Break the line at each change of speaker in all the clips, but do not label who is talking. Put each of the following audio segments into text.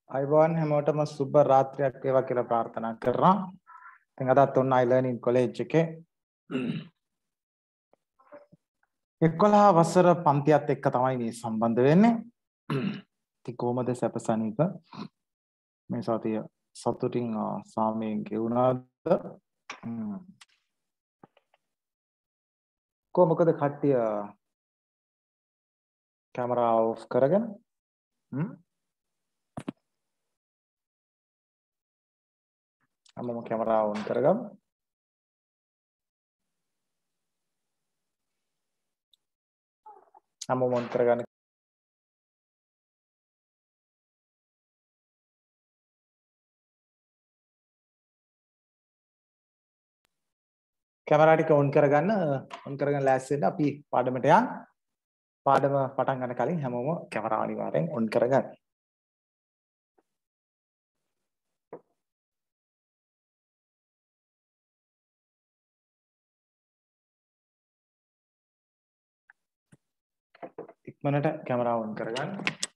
අයිබෝන් හැමෝටම සුබ රාත්‍රියක් වේවා කියලා ප්‍රාර්ථනා කරනවා. ඉතින් අදත් ඔන්න iLearning college එකේ 11 වසර පන්තියත් එක්ක තමයි මේ සම්බන්ධ වෙන්නේ. ඉතින් කොහමද සැපසනීප මේ සතිය සතුටින් සාමයෙන් ගෙවුණාද? කොහොමද කට්ටිය කැමරා ඔෆ් කරගෙන අම්මම කැමරාව ඔන් කරගමු. අම්මම ඔන් කරගන්න. කැමරා ටික ඔන් කරගන්න ලෑස්ති වෙන්න අපි පාඩමට යන්න. පාඩම පටන් ගන්න කලින් හැමෝම කැමරා අනිවාර්යෙන් ඔන් කරගන්න. ඉක්මනට කැමරාව ඔන් කරගන්න.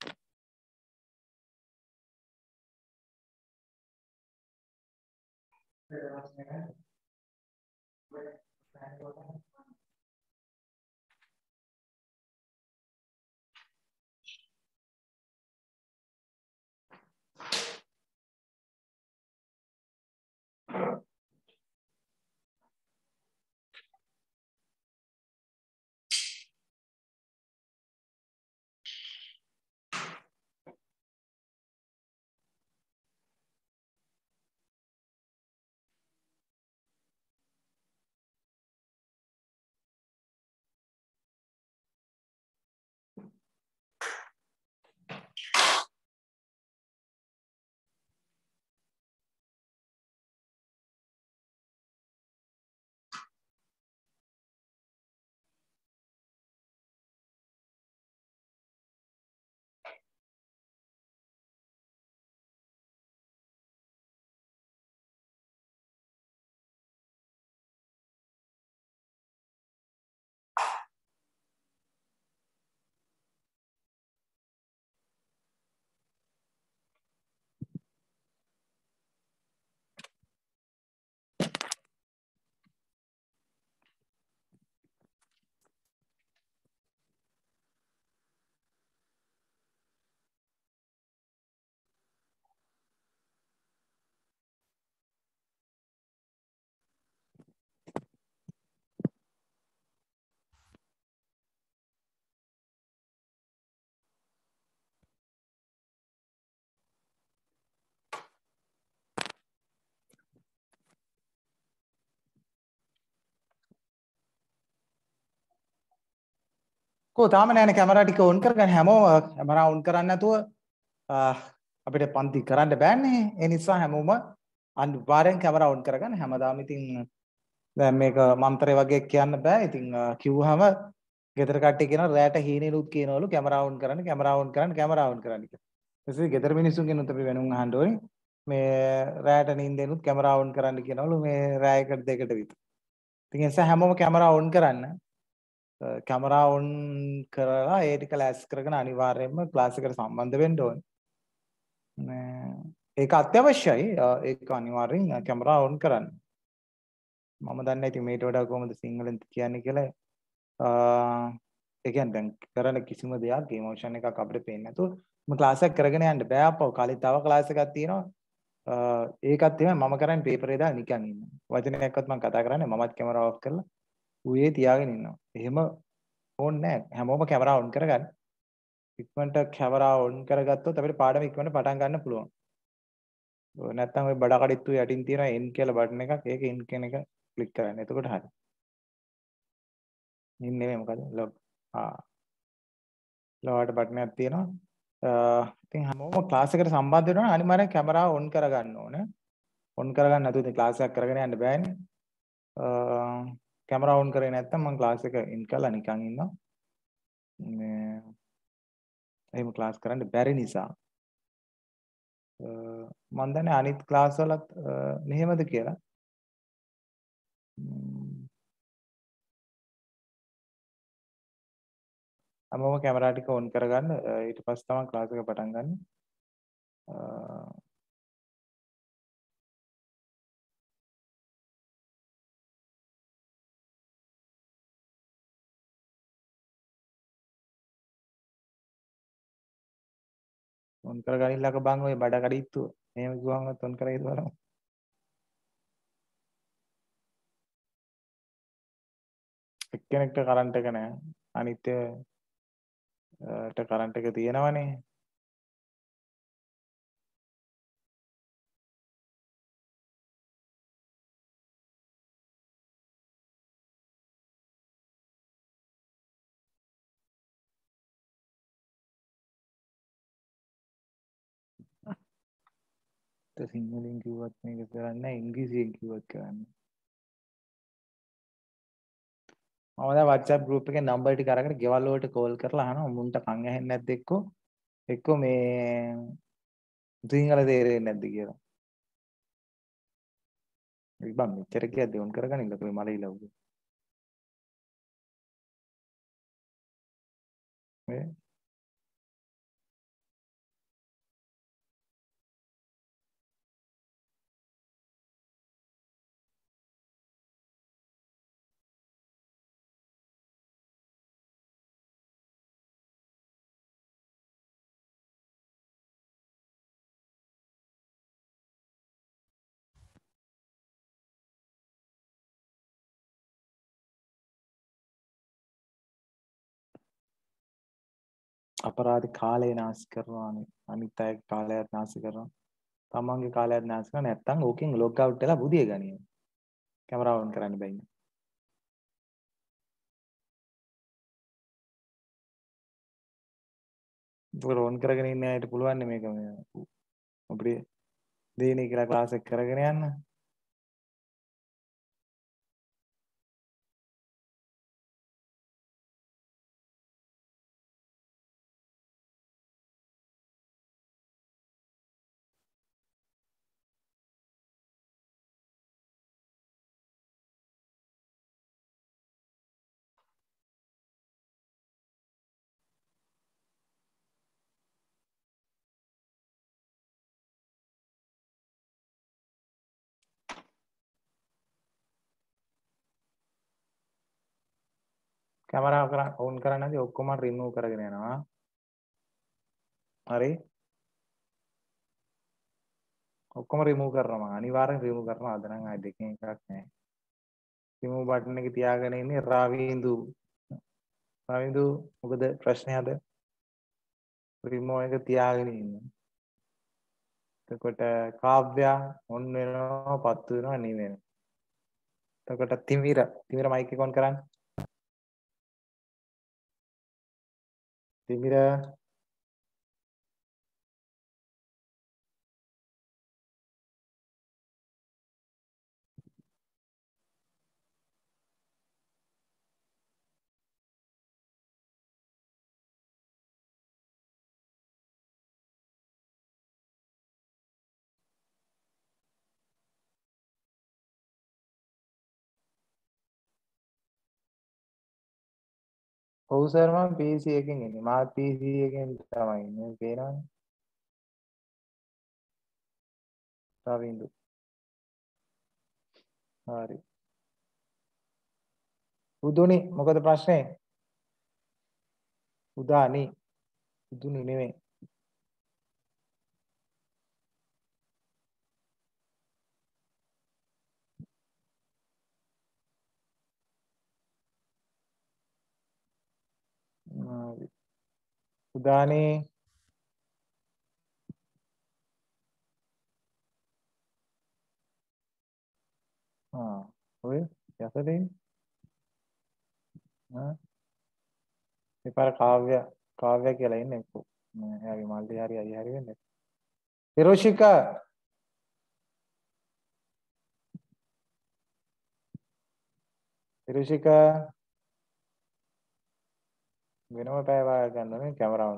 කො තාම නෑනේ කැමරා ටික ඔන් කරගන්න හැමෝම කැමරා ඔන් කරන්නේ නැතුව අපිට පන්ති කරන්න බෑනේ. ඒ නිසා හැමෝම අනිවාර්යෙන් කැමරා ඔන් කරගන්න. හැමදාම ඉතින් දැන් මේක මන්ත්‍රය වගේ කියන්න බෑ. ඉතින් කිව්වහම ගෙදර කට්ටිය කියනවා රැට හීනෙනුත් කියනවලු කැමරා ඔන් කරන්න කැමරා ඔන් කරන්න කැමරා ඔන් කරන්න කියලා. ඊටසේ ගෙදර මිනිස්සුන්ගෙනුත් අපි වෙනුම් අහන්න ඕනේ. මේ රැට නිින්දෙනුත් කැමරා ඔන් කරන්න කියනවලු මේ රැයකට දෙකට විතර. ඉතින් ඒ නිසා හැමෝම කැමරා ඔන් කරන්න. කැමරා ඔන් කරලා ඒ ටික ලෑස් කරගෙන අනිවාර්යයෙන්ම ක්ලාස් එකට සම්බන්ධ වෙන්න ඕනේ. ඒක අත්‍යවශ්‍යයි. ඒක අනිවාර්යෙන් කැමරා ඔන් කරන්න. මම දන්නේ නැහැ ඉතින් මේට වඩා කොහොමද සිංහලෙන් කියන්නේ කියලා. ඒ කියන්නේ දැන් කරන කිසිම දෙයක් ඉමෝෂන් එකක් අපිට පේන්නේ නැතුව මම ක්ලාස් එක කරගෙන යන්න බෑ අප්පා. කලින් තව ක්ලාස් එකක් තියෙනවා. ඒකත් එහෙම මම කරන්නේ පේපරේ දාලා නිකන් ඉන්නවා. වචනයක්වත් මම කතා කරන්නේ මමත් කැමරාව ඔෆ් කරලා ඌයේ තියාගෙන ඉන්නවා. එහෙම ඕනේ නැහැ. හැමෝම කැමරා ඔන් කරගන්න. ඉක්මනට කැමරා ඔන් කරගත්තොත් අපිට පාඩම ඉක්මනට පටන් ගන්න පුළුවන්. නැත්තම් ওই බඩ කඩਿੱත්තු යටින් තියෙන එන් කියලා බටන් එකක් ඒක එන් කියන එක ක්ලික් කරන්න. එතකොට හරි. ඉන් නෙමෙයි මොකද? ලොග්. ලොවට බටන් එකක් තියෙනවා. ඉතින් හැමෝම ක්ලාස් එකට සම්බන්ධ වෙනවා අනිවාර්යෙන් කැමරාව ඔන් කරගන්න ඕනේ. ඔන් කරගන්න නැතුව ඉතින් ක්ලාස් එකක් කරගෙන යන්න බෑනේ. කැමරා ඔන් කරේ නැත්තම් මම ක්ලාස් එක ඉන් කරලා නිකන් ඉන්නවා. මේ එහෙම ක්ලාස් කරන්න බැරි නිසා මම දන්නේ අනිත් ක්ලාස් වලත් මෙහෙමද කියලා. හැමෝම කැමරා ටික ඔන් කරගන්න ඊට පස්සේ තමයි ක්ලාස් එක පටන් ගන්න. ඔන් කරගනින්නක බං ඔය බඩ කඩਿත්තු. එහෙම කිව්වම ඔන් කරගේද බලමු. එක්කෙනෙක්ට කරන්ට් එක නැහැ. අනිත් ට කරන්ට් එක තියෙනවනේ. සිංහලෙන් කිව්වත් මේක කරන්නේ නැහැ. ඉංග්‍රීසියෙන් කිව්වත් කරන්නේ. මම දැන් WhatsApp group එකේ නම්බර් ටික අරගෙන ගෙවල් වලට කෝල් කරලා අහනවා මුන්ට කන් ඇහෙන්නේ නැද්ද එක්කෝ මේ සිංහල තේරෙන්නේ නැද්ද කියලා. ඉබ්බන් මෙච්චර කියද්දි ඔන් කරගනින්නකො මේ මලයිලව්ව. මේ අපරාධ කාලය නාස්ති කරනවානේ. අනිත් අය කාලයත් නාස්ති කරනවා. තමන්ගේ කාලයත් නාස්ති කරනවා. නැත්තම් ඕකෙන් ලොග් අවුට් වෙලා බුදිය ගනියෝ. කැමරාව ඔන් කරන්න බෑ. ඒක ඔන් කරගෙන ඉන්න අයට පුළුවන් මේක මේ අපිට දෙන්නේ කියලා ක්ලාස් එක කරගෙන යන්න. කැමරාව ඔන් කරන්නේ නැති ඔක්කොම රිමූව් කරගෙන යනවා. හරි. ඔක්කොම රිමූව් කරනවා. අනිවාර්යෙන් රිමූව් කරනවා. අද නම් ආයෙ දෙකෙන් එකක් නැහැ. රිමූව් බටන් එක තියාගෙන ඉන්නේ රාවින්දු. රාවින්දු මොකද ප්‍රශ්නේ අද? රිමූව් එක තියාගෙන ඉන්නේ. එතකොට කාව්‍යා ඔන් වෙනවා, පත්තු වෙනවා, නිවෙනවා. එතකොට තිමිර මයික් එක ඔන් කරන්න. තිමිර ඔව් සර් මම PC එකකින් ඉන්නේ. මාත් PC එකෙන් තමයි ඉන්නේ. පේනවනේ. රවින්දු. හරි. උදුනි මොකද ප්‍රශ්නේ? උදානි. උදුනි නෙමෙයි. හරි. උදානි ඔය යසදේ පාර කාව්‍ය කියලා ඉන්නේ එක්කෝ. එයාගේ මල්ලි හරි අය හරි වෙන්නේ. හිරෝෂිකා වෙනම පැය වාග ගන්නනේ කැමරාව.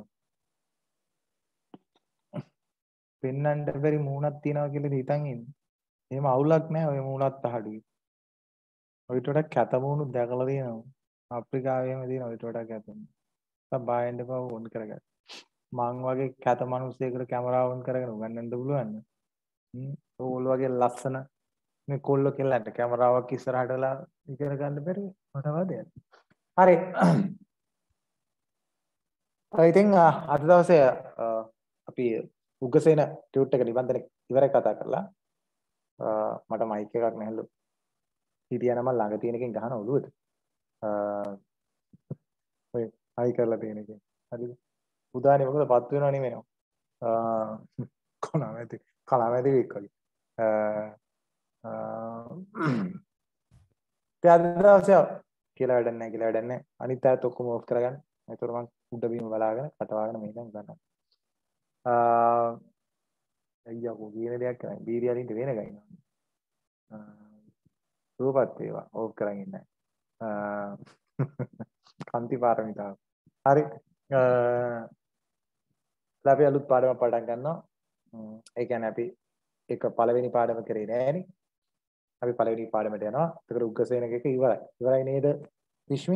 පෙන්නන්න බැරි මූණක් තියනවා කියලා හිතන් ඉන්නේ. එහෙම අවුලක් නැහැ ඔය මූණත් අහඩුයි. ඔයිට වඩා කැත මූණු දැකලා තියෙනවා. අප්‍රිකාවේම තියෙන ඔයිට වඩා කැත. සබ් බායෙන්ද පව ඕන් කරගන්න. මං වගේ කැත මිනිස්සෙකුට කැමරාව ඔන් කරගෙන උගන්වන්න පුළුවන්. ඕල් වගේ ලස්සන මේ කොල්ල කෙල්ලන්ට කැමරාවක් ඉස්සරහට වෙලා ඉගෙන ගන්න බැරි මට වදයක්. හරි. ඉතින් අද දවසේ අපි උග්ගසේන ටියුට් එක නිබන්ධන ඉවරයි කතා කරලා මට මයික් එකක් නැහැලු. හිටියනම් මම ළඟ තියෙන එකෙන් ගහන ඔළුවට. ඔය හයි කරලා තියෙන එකෙන්. හරිද? උදානේ මොකද පත් වෙනව නෙමෙයි. කලාමැදි වෙක් වගේ. අද දවසේ කියලා වැඩක් නැහැ කියලා වැඩක් නැහැ. අනිත් අයත් ඔක්කොම ඕෆ් කරගන්න. ඒතර මම උඩ බිම බලාගෙන කටවාගෙන මේකෙන් ගන්නවා. අයියා කො කියන දෙයක් කරන්නේ. බීරියාලින්ට වෙන ගයිනවා. සුවපත් වේවා. ඕෆ් කරන් ඉන්නේ. කන්ති පාරමිතාව. හරි. අපි අලුත් පාඩමක් පටන් ගන්නවා. ඒ කියන්නේ අපි එක පළවෙනි පාඩම කරේ නෑනේ. අපි පළවෙනි පාඩමට යනවා. ඒකට උග්ගසේනක එක ඉවරයි. ඉවරයි නේද? විශ්මි?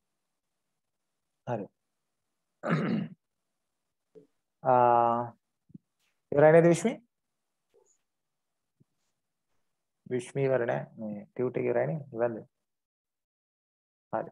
හරි. ඉවරයි නේද විශ්මි? විශ්මි ඉවර නෑ. මේ ටියුට් එක ඉවරයි නේ. ඉවරද? හරි.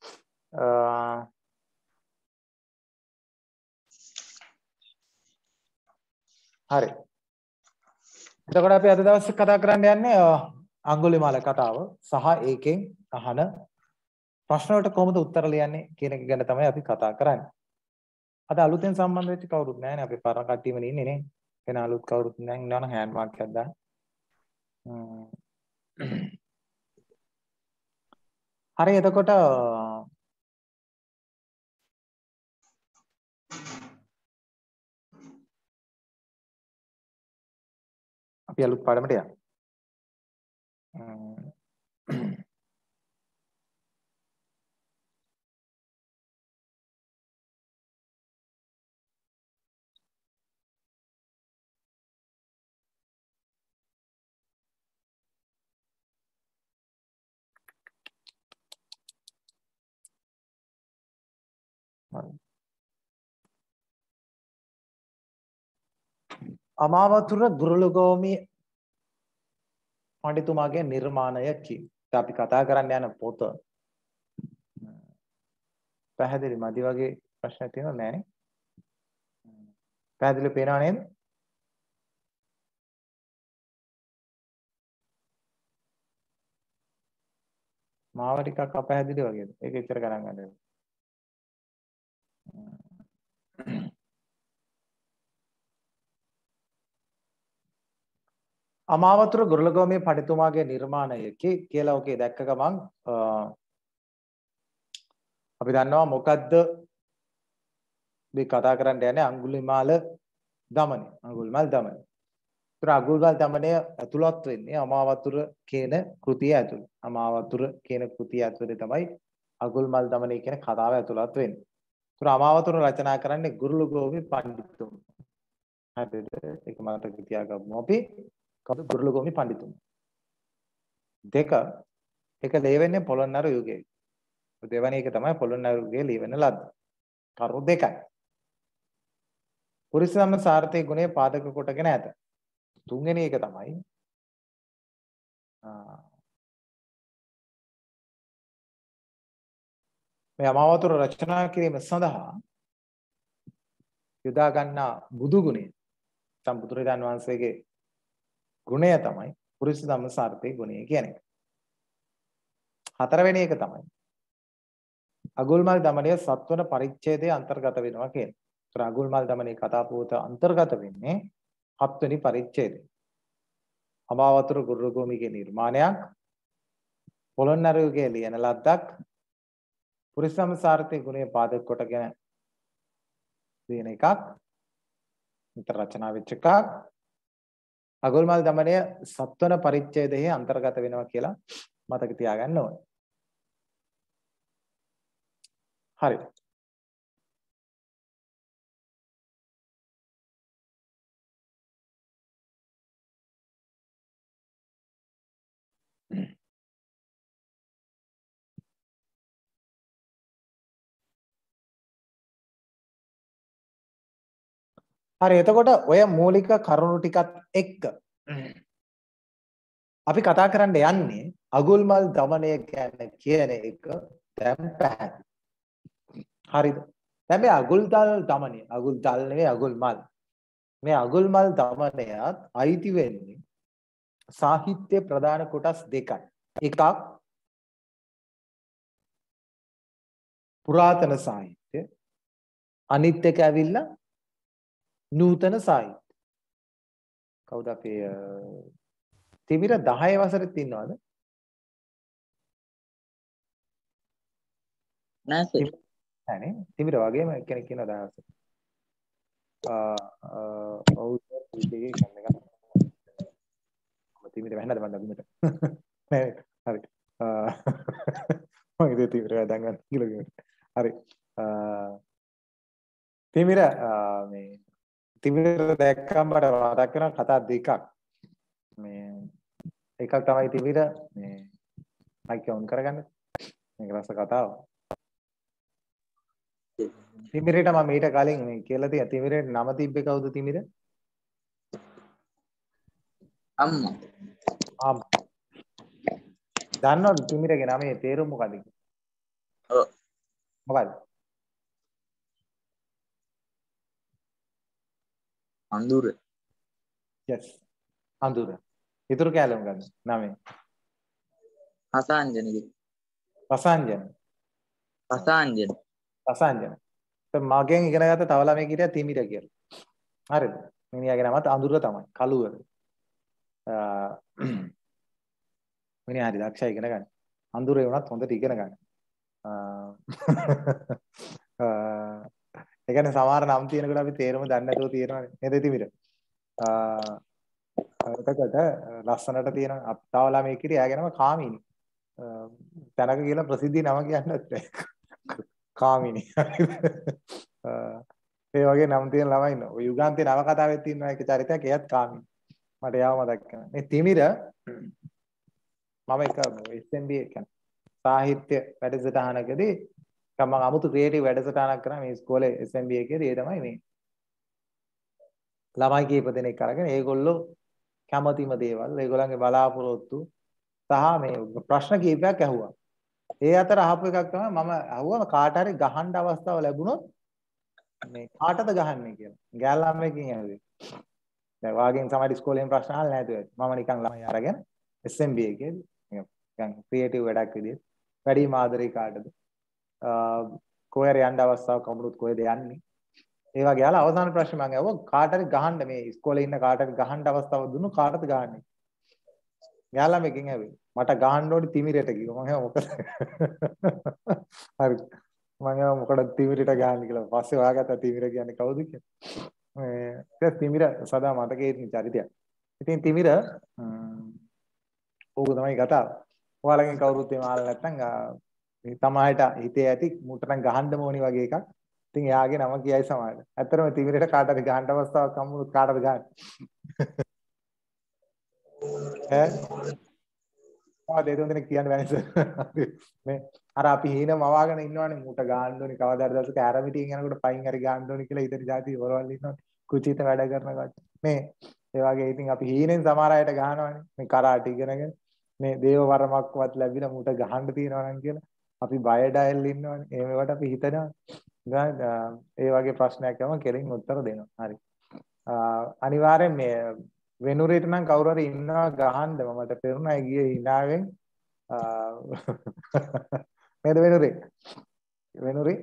හරි. එතකොට අපි අද දවසේ කතා කරන්න යන්නේ අඟුලිමාල කතාව සහ ඒකෙන් අහන ප්‍රශ්න වලට කොහොමද උත්තර ලියන්නේ කියන එක ගැන තමයි අපි කතා කරන්නේ. අද අලුතෙන් සම්බන්ධ වෙච්ච කවුරුත් නැහැ නේ. අපි පරණ කට්ටියම ඉන්නේ නේ. වෙන අලුත් කවුරුත් නැහැ. ඉන්නවනම් හෑන්ඩ් මාර්ක් එකක් දාන්න. හරි එතකොට අපි අලුත් පාඩමට යමු. අමාවතුර ගුරුළුගෝමි පඬිතුමාගේ නිර්මාණයකි. අපි කතා කරන්න යන පොත පැහැදිලි මදි වගේ ප්‍රශ්න තියෙනව නෑනේ. පැහැදිලි පේනව නේද? මාව ටිකක් අපැහැදිලි වගේද? ඒක ඉතර ගණන් ගන්න. අමාවතුර ගුරුළුගෝමි පඬිතුමාගේ නිර්මාණයකි කියලා ඔකේ දැක්ක ගමන් අපි දන්නවා මොකද්ද මේ කතා කරන්න යන්නේ අඟුලිමාල දමනය. අඟුලිමාල දමනය. අඟුලිමාල දමනය ඇතුළත් වෙන්නේ අමාවතුර කියන කෘතිය ඇතුළේ. අමාවතුර කියන කෘතිය ඇතුළේ තමයි අඟුලිමාල දමනය කියන කතාව ඇතුළත් වෙන්නේ. අමාවතුර රචනා කරන්නේ ගුරුළුගෝමි පඬිතුමා. හරිද? ඒක මතක තියාගමු අපි. කවුද ගුරුළුගෝමි පඬිතුමා. දෙක ඒක ලියවෙන්නේ පොළොන්නරු යුගයේ. දෙවැනි එක තමයි පොළොන්නරු යුගයේ ලියවෙන ලද්ද. කරුණු දෙකයි. පුරිසම්ම සාර්ථක ගුණය පාදක කොටගෙන ඇත. තුන්වෙනි එක තමයි මේ අමාවතුර රචනා කිරීම සඳහා යොදා ගන්නා බුදු ගුණය සම්බුදුරජාන් වහන්සේගේ ගුණය තමයි පුරිස ධම්ම සාර්ථක ගුණය කියන්නේ. හතරවෙනි එක තමයි අඟුල්මාල් දමනය සත්වන පරිච්ඡේදයේ අන්තර්ගත වෙනවා කියන්නේ. ඒතර අඟුල්මාල් දමනයේ කතා පුවත අන්තර්ගත වෙන්නේ හත්වෙනි පරිච්ඡේදය. අමාවතුර ගුරුළුගෝමිගේ නිර්මාණයක් පොළොන්නරු යුගයේ ලියන ලද්දක් පුරිසම් සාර්ථක ගුණය පාදක කොටගෙන ලියන එකක් විතර රචනා වෙච්ච එකක් අඟුල්මාල් දමනය සත්වන පරිච්ඡේදයේ අන්තර්ගත වෙනවා කියලා මතක තියාගන්න ඕනේ. හරි. හරි එතකොට ඔය මූලික කරුණු ටිකත් එක්ක අපි කතා කරන්න යන්නේ අගුල්මල් দমনය කියන එක දැන් පැහැදිලි. හරිද? දැන් මේ අගුල්තල් দমনය අගුල්තල් නෙවෙයි අගුල්මල්. මේ අගුල්මල් দমনයත් අයිති වෙන්නේ සාහිත්‍ය ප්‍රධාන කොටස් දෙකයි. එකක් පුරාතන සාහිත්‍ය අනිත් එක ඇවිල්ලා නූතන සාහිත්‍ය. කවුද අපේ තිමිර 10 වසරෙත් ඉන්නවද?
නෑ සර්.
නෑනේ. තිමිර වගේම කෙනෙක් ඉන්නවා 10 වසරේ. ඔව් සර් ඊටගේ කන්න එක. තිමිර වැන්නද මන්ද බිමට. නෑ හරි. මම ඉතින් තිමිර වැදන් ගන්න කියලා කිව්වා. හරි. තිමිර මේ තිමිර දැක්කම මට මතක් වෙන කතා දෙකක්. මේ එකක් තමයි තිමිර මේ මයික් ඔන් කරගන්න. මේක රස කතාව. තිමිරට මම ඊට කලින් මේ කියලා තියා තිමිරට නම තිබ්බේ කවුද තිමිර?
අම්මා.
දන්නවද තිමිරගේ නමේ තේරුම මොකක්ද?
ඔව්.
මොකක්ද?
අඳුර.
yes අඳුර. ඊටු කැලේ මොකක්ද? නමේ.
හසාංජනගේ.
රසාංජන.
හසාංජන.
රසාංජන. මගෙන් ඉගෙන ගත්ත තව ළමයෙක් හිටියා තිමිර කියලා. හරිද? මිනිහාගේ නමත් අඳුර තමයි. කළුවර. මිනිහා හරි දක්ෂයි ඉගෙන ගන්න. අඳුරේ වුණත් හොඳට ඉගෙන ගන්න. ඒ කියන්නේ සමහර නම් තියෙනකොට අපි තේරුම දන්නේ නැතුව තියෙනවානේ. නේද තිමිර? එතකොට ලස්සනට තියෙන තව ළමයෙක් හිටියා එයාගේ නම කාමිනී. තනක කියලා ප්‍රසිද්ධිය නම කියන්නත් බැහැ. කාමිනී. ඒ වගේ නම් තියෙන ළමයි ඉන්නවා. ඔය යුගාන්තේ නව කතාවෙත් තියෙනවා එක චරිතයක් එයත් කාමිනී. මට යාව මතක් කරනවා. මේ තිමිර මම එක SMB කියන්නේ සාහිත්‍ය වැඩසටහනකදී මම 아무තු ක්‍රියේටිව් වැඩසටහනක් කරා මේ ඉස්කෝලේ SMB එකේදී ඒ තමයි මේ ළමයි කීප දෙනෙක් අරගෙන ඒගොල්ලෝ කැමතිම දේවල් ඒගොල්ලන්ගේ බලාපොරොත්තු සහ මේ ප්‍රශ්න කීපයක් ඇහුවා. ඒ අතර අහපු එකක් තමයි මම අහුවා කාට හරි ගහන්න අවස්ථාව ලැබුණොත් මේ කාටද ගහන්නේ කියලා. ගෑල් ළමයෙක්ගෙන් ඇහුවේ. දැන් වාගෙන් සමහර ඉස්කෝලේෙන් ප්‍රශ්න අහලා නැතුව ඇති. මම නිකන් ළමයි අරගෙන SMB එකේදී නිකන් ක්‍රියේටිව් වැඩක් විදිහට වැඩි මාදරේ කාටද කොහේ යන්න අවස්ථාවක් වුණොත් කොහෙද යන්නේ ඒ වගේ යාලා අවසාන ප්‍රශ්නේ මම අහුවා කාට හරි ගහන්න මේ ඉස්කෝලේ ඉන්න කාට හරි ගහන්න අවස්ථාවක් දුන්නොත් කාටද ගහන්නේ යාලා මේකෙන් ඇහුවේ මට ගහන්න ඕනි තිමිරට කිව්වා මම මොකද හරි මම මොකටද තිමිරට ගහන්නේ කියලා පස්සේ හොයාගත්තා තිමිර කියන්නේ කවුද කියලා මේ තිමිර සදා මතකයේ ඉන්න චරිතයක් ඉතින් තිමිර ඕක තමයි කතාව ඔයාලගෙන් කවුරුත් එහෙම ආලා නැත්නම් මේ තමයිට හිතේ ඇති මුට නම් ගහන්න ඕනි වගේ එකක්. ඉතින් එයාගේ නම කියයි සමහරට. ඇත්තටම තිමිරට කාට හරි ගහන්න අවස්ථාවක් හම්බුනොත් කාටද ගහන්නේ? ඈ? ආ දෙතුන් දෙනෙක් කියන්න බැහැ සර්. මේ අර අපි හීන මවාගෙන ඉන්නවනේ මුට ගහන්න ඕනි කවදාද දවසක ඇරමිටියෙන් යනකොට පයින් හරි ගහන්න ඕනි කියලා හිතේ જાති වරවල් ඉන්නවනේ. කුචිත වැඩ කරන කට. මේ ඒ වගේ ඉතින් අපි හීනෙන් සමහර අයට ගහනවනේ. මේ කරාටි ඉගෙනගෙන මේ දේව වරමක්වත් ලැබිලා මුට ගහන්න තියනවා නම් කියලා. අපි බය ඩයල් ඉන්නවනේ. ඒ මේවට අපි හිතනවා. ඒ වගේ ප්‍රශ්නයක් යම කෙලින් උත්තර දෙනවා. හරි. අනිවාර්යෙන් මේ වෙනුරේට නම් කවුරු හරි ඉන්නවා ගහන්න මට පෙරුණා ගියේ hinaවෙන් නේද වෙනුරේ? වෙනුරේ?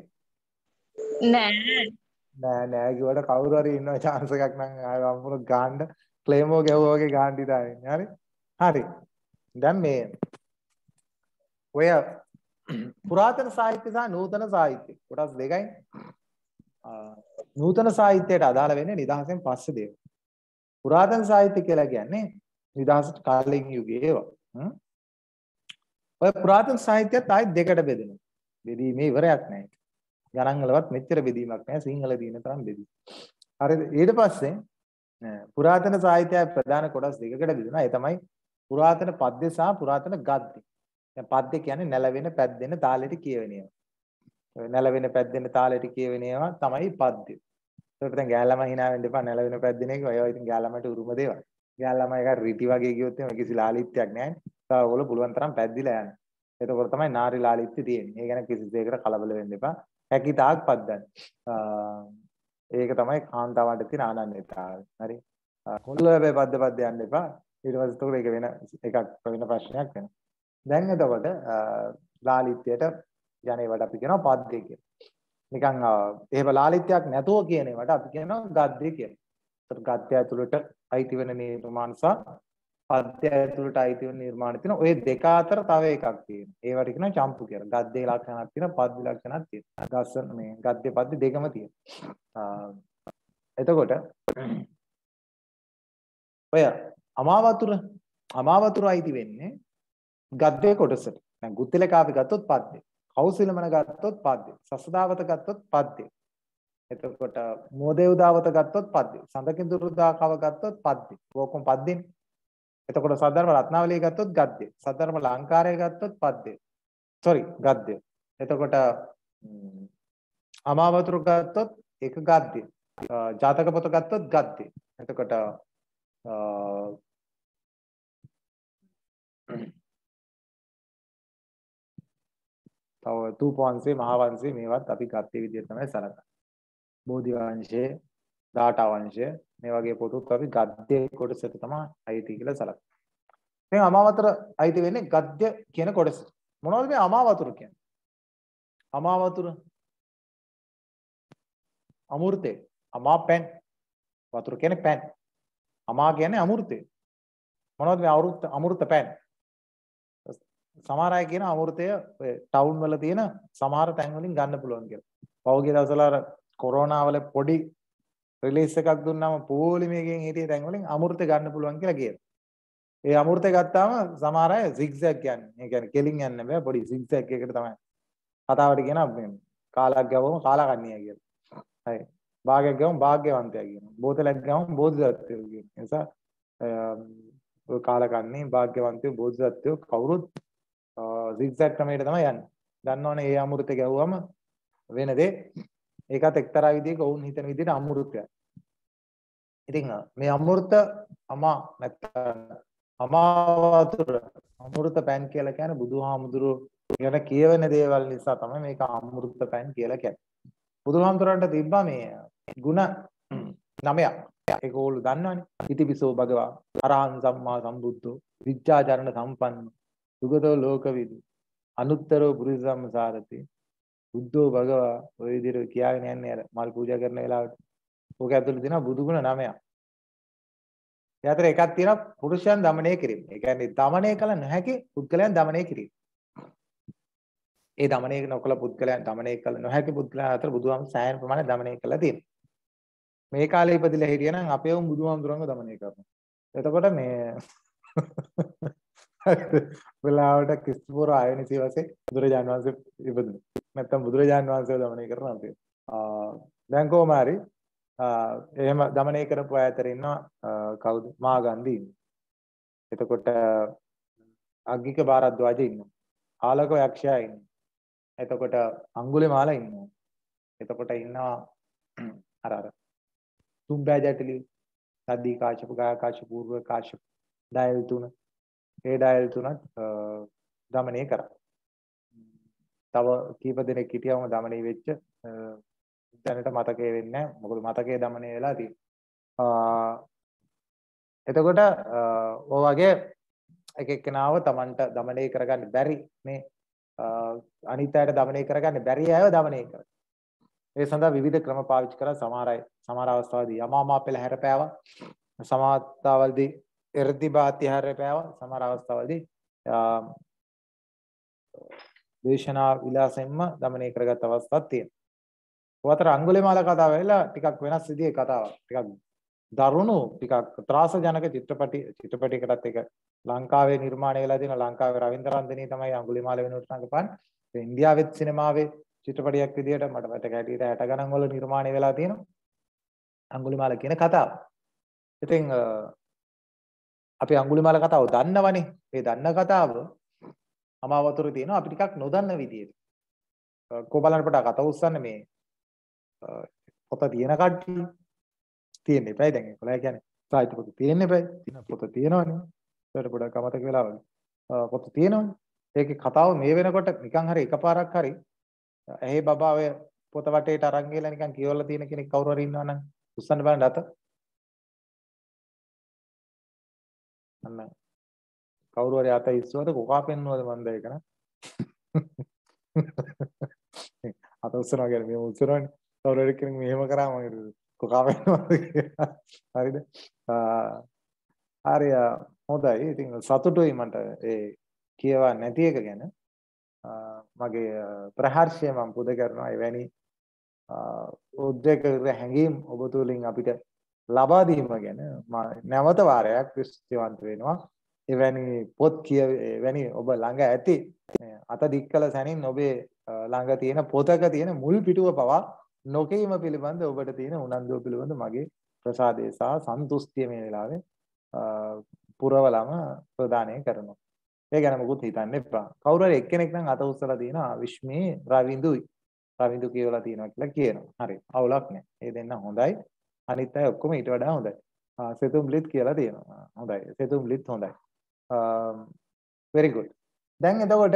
නෑ කිව්වට කවුරු හරි ඉන්නවා chance එකක් නම් ආයෙ වම්පුර ගහන්න ක්ලේමෝ ගැහුවා වගේ ගහන්න ඉතාලේ. හරි. හරි. දැන් මේ ඔය පුරාතන සාහිත්‍ය සහ නූතන සාහිත්‍ය කොටස් දෙකයි. නූතන සාහිත්‍යයට අදාළ වෙන්නේ නිදහසෙන් පස්සේ දේවල්. පුරාතන සාහිත්‍ය කියලා කියන්නේ නිදහසට කාලෙකින් යුගයේ ඒවා. ඔය පුරාතන සාහිත්‍යයත් ආයෙත් දෙකට බෙදෙනවා. බෙදීමේ ඉවරයක් නැහැ. ගණන් වලවත් මෙච්චර බෙදීමක් නැහැ සිංහල දින තරම් බෙදීම. හරිද? ඊට පස්සේ පුරාතන සාහිත්‍යය ප්‍රධාන කොටස් දෙකකට බෙදෙනවා. ඒ තමයි පුරාතන පද්‍ය සහ පුරාතන ගද්‍ය. දැන් පද්‍ය කියන්නේ නැලවෙන පැද්දෙන තාලෙට කියවෙන ඒවා. නැලවෙන පැද්දෙන තාලෙට කියවෙන ඒවා තමයි පද්‍ය. ඒකට දැන් ගෑල් ළමයි hina වෙන්න එපා නැලවෙන පැද්දින එක. ඔය ඉතින් ගෑල් ළමයිට උරුම දේවල්. ගෑල් ළමයි එක රිටි වගේ ගියොත් එimhe කිසි ලාලිත්‍යයක් නැහැ. ඒවා ඔයගොල්ලෝ පුළුවන් තරම් පැද්දිලා යන්න. එතකොට තමයි නාරි ලාලිත්‍ය තියෙන්නේ. ඒ ගැන කිසි දෙයකට කලබල වෙන්න එපා. හැකි තාක් පද්දන්න. ඒක තමයි කාන්තාවන්ට තියෙන ආනන්‍යතාවය. හරි. හොඳ හැබැයි පද්ද යන්න එපා. ඊට පස්සේ ඒක වෙන එකක් වෙන ප්‍රශ්නයක් වෙනවා. දැන් එතකොට ලාලිත්‍යයට යන්නේවට අපි කියනවා පද්දේ කියලා. නිකන් එහෙම ලාලිත්‍යයක් නැතුව කියන ඒවට අපි කියනවා ගද්දේ කියලා. ඒතර ගද්දය ඇතුළට අයිති වෙන නිර්මාණ සහ පද්‍ය ඇතුළට අයිති වෙන නිර්මාණ තියෙන ඔය දෙක අතර තව එකක් තියෙනවා. ඒවට කියනවා චම්පු කියලා. ගද්දේ ලක්ෂණක් තියෙනවා, පද්‍ය ලක්ෂණක් තියෙනවා. ගස්සන මේ ගද්දේ පද්‍ය දෙකම තියෙනවා. එතකොට ඔය අමාවතුර අයිති වෙන්නේ ගද්දේ කොටසට. දැන් ගුත්තිලකාවේ ගත්තොත් පද්‍ය. කෞසිලමන ගත්තොත් පද්‍ය. සසදාවත ගත්තොත් පද්‍ය. එතකොට මෝදේවදාවත ගත්තොත් පද්‍ය. සඳකිඳුරුදාකව ගත්තොත් පද්‍ය. ඕකම පද්‍යනේ. එතකොට සද්ධර්ම රත්නාවලිය ගත්තොත් ගද්‍ය. සද්ධර්ම ලංකාරය ගත්තොත් පද්‍ය. ගද්‍ය. එතකොට අමාවතුර ගත්තොත් ඒක ගද්‍ය. ජාතක පොත ගත්තොත් ගද්‍ය. එතකොට තව තූපවංශේ මහාවංශේ මේවත් අපි ගත්තේ විදිහට තමයි සලකන්නේ. බෝධි වංශයේ, දාඨා වංශය මේ වගේ පොතුත් අපි ගද්‍ය කොටසට තමයි අයිති කියලා සලකන්නේ. දැන් අමාවතුර අයිති වෙන්නේ ගද්‍ය කියන කොටසට. මොනවද මේ අමාවතුර කියන්නේ? අමාවතුර අමෘතේ. අමා පැන්. වතුර කියන්නේ පැන්. අමා කියන්නේ අමෘතේ. මොනවද මේ අමෘත පැන්? සමහර අය කියන අමෘතය ඔය ටවුන් වල තියෙන සමහර තැන් වලින් ගන්න පුළුවන් කියලා. පහුගිය දවස්වල අර කොරෝනා වල පොඩි රිලීස් එකක් දුන්නාම පොලිමේකින් හිටිය තැන් වලින් අමෘතය ගන්න පුළුවන් කියලා කියනවා. ඒ අමෘතය ගත්තාම සමහර අය zigzag කියන්නේ. ඒ කියන්නේ කෙලින් යන්න බෑ පොඩි zigzag එකකට තමයි. කතාවට කියනවා මේ කාලක් ගවම කාලකන්ණිය කියලා. හරි. භාගයක් ගවම භාග්‍යවන්තයා කියනවා. බෝතලයක් ගවම බෝධිසත්වයෝ කියනවා. ඒ නිසා ඔය කාලකන්ණී භාග්‍යවන්තයෝ බෝධිසත්වයෝ කවුරුත් zigzag ක්‍රමයට තමයි යන්නේ. දන්නවනේ ඒ අමෘතය ගැව්වම වෙන දේ. ඒකත් එක්තරා විදිහක වුන් හිතන විදිහට අමෘතයක්. ඉතින් මේ අමෘත නැත්නම් අමාවතුර අමෘත පැන් කියලා කියන්නේ බුදුහාමුදුරුවෝ ගැන කියවෙන දේවල් නිසා තමයි මේක අමෘත පැන් කියලා කියන්නේ. බුදුහාමුදුරන්ට තිබ්බා මේ ಗುಣ 9ක්. ඒක ඕගොල්ලෝ දන්නවනේ. ඉතිපිසෝ භගවා අරහං සම්මා සම්බුද්ධෝ විච්ඡාචරණ සම්පන්න සුගතෝ ලෝකවිදු අනුත්තරෝ පුරිස සම්සාරති බුද්ධෝ භගවා ඔය විදිහට කියාගෙන යන්නේ අර මල් පූජා කරන වෙලාවට. ඕක ඇතුළේ තියෙනවා බුදු ගුණ 9ක්. ඒ අතර එකක් තියෙනවා පුරුෂයන් দমনය කිරීම. ඒ කියන්නේ দমনය කළ නොහැකි පුද්ගලයන් দমনය කිරීම. ඒ দমনය නොකළ පුද්ගලයන් দমনය කළ නොහැකි පුද්ගලයන් අතර බුදුහාම සෑහෙන ප්‍රමාණයක් দমনය කළා තියෙනවා. මේ කාලේ ඉපදිලා හිටියනම් අපේ උන් බුදුහාමුදුරන්ව দমনය කරනවා. එතකොට මේ වෙලාවට කිස්පුර ආයනි සිවසේ බුදුරජාණන් වහන්සේ ඉපදුණා. නැත්තම් බුදුරජාණන් වහන්සේව দমনය කරනවා අපි. දැන් කොහොම හරි එහෙම দমনය කරපු අය අතර ඉන්නවා කවුද? මාගන්ධි ඉන්නවා. එතකොට අග්ගික භාරද්වාජ ඉන්නවා. ආලක යක්ෂයා ඉන්නවා. එතකොට අඟුලිමාල ඉන්නවා. එතකොට ඉන්නවා අර තුම්බෑ ජටිලි සද්දී කාශ්‍යප ගා කාශ්‍යප පූර්ව කාශ්‍යප ඩයල් තුන ඒ ඩයල් තුනත් দমনය කරා. තව කීප දෙනෙක් හිටියවම দমনය වෙච්ච දැනට මතකේ වෙන්නේ නැහැ. මොකද මතකේ দমনය වෙලා තියෙනවා. එතකොට ඔය වගේ එක එක්කෙනාව Tamanට দমনය කරගන්න බැරි මේ අනිත් අයට দমনය කරගන්න බැරි අයව দমনය කරා. ඒ සඳහා විවිධ ක්‍රම පාවිච්චි කරලා සමහර අවස්ථාවලදී යමාමා පෙළ හැරපෑවා. සමාත්තාවලදී එර්ධිබාති හැරපෑවා. සමහර අවස්ථාවලදී දේශනා විලාසෙන්ම দমনය කරගත් අවස්ථාවක් තියෙනවා. ඔතර අඟුලිමාල කතාව වෙලා ටිකක් වෙනස් විදිහේ කතාවක්. ටිකක් දරුණු ටිකක් ත්‍රාසජනක චිත්‍රපටයකටත් එක ලංකාවේ නිර්මාණය වෙලා තියෙන ලංකාවේ රවින්ද්‍ර රන්දනී තමයි අඟුලිමාල වෙනුවට රඟපාන්නේ. ඒ ඉන්දියාවෙත් සිනමාවේ චිත්‍රපටයක් විදිහට මට මතක හැටියට 60 ගණන් වල නිර්මාණය වෙලා තියෙනවා. අඟුලිමාල කියන කතාව. ඉතින් අපි අඟුලිමාල කතාව දන්නවනේ. මේ දන්න කතාව අමාවතුරේ තියෙනවා අපි ටිකක් නොදන්න විදිහට. කො බලන්න පොඩ කතා උස්සන්න මේ පොත තියෙන කට්ටිය තියෙන්න එපයි දැන් ඒකලා කියන්නේ සාහිත්‍ය පොත තියෙන්න එපයි. තියෙන පොත තියෙනවනේ. ඒකට පොඩක් අමතක වෙලා වගේ. පොත තියෙනවනේ. ඒකේ කතාව මේ වෙනකොට නිකන් හරි එකපාරක් හරි ඇහි බබා ඔය පොත වටේට අරන් ගිහලා නිකන් කියවලා තියෙන කෙනෙක් කවුරු හරි ඉන්නවනම් උස්සන්න බලන්න අත. අන්න කවුරු හරි අත ඉස්සුවද කොකා පෙන්නුවද මන්ද ඒක න ะ අත උස්සනවා කියන්නේ මේ උස්සනවනේ. කවුරු හරි කෙනෙක් මෙහෙම කරාම කොකා පෙන්නුවද කියලා. හරිද? හරි හොඳයි. ඉතින් සතුටුයි මට ඒ කියවා නැති එක ගැන. මගේ ප්‍රහර්ෂය මම පුද කරනවා එවැනි උද්වේග හැඟීම් ඔබ තුලින් අපිට ලබා දීම ගැන මම නැවත වාරයක් දෘෂ්ටිවන්ත වෙනවා. එවැනි පොත් එවැනි ඔබ ළඟ ඇති අත දික් කළ සැනින් ඔබේ ළඟ තියෙන පොතක තියෙන මුල් පිටුව පවා නොකීම පිළිබඳ ඔබට තියෙන උනන්දුව පිළිබඳ මගේ ප්‍රසාදය සහ සන්තුෂ්ටිය මේ වෙලාවේ පුරවලම ප්‍රදානය කරනවා. ඒ ගැන මොකුත් හිතන්න එපා. කවුරු හරි එක්කෙනෙක් නම් අත උස්සලා තියෙනවා විශ්මේ රවිඳුයි. රවිඳු කියවලා තියෙනවා කියලා කියනවා. හරි. අවුලක් නැහැ. ඒ දෙන්න හොඳයි. අනිත් අය ඔක්කොම ඊට වඩා හොඳයි. සෙතුම්ලිත් කියලා තියෙනවා. හොඳයි. සෙතුම්ලිත් හොඳයි. very good. දැන් එතකොට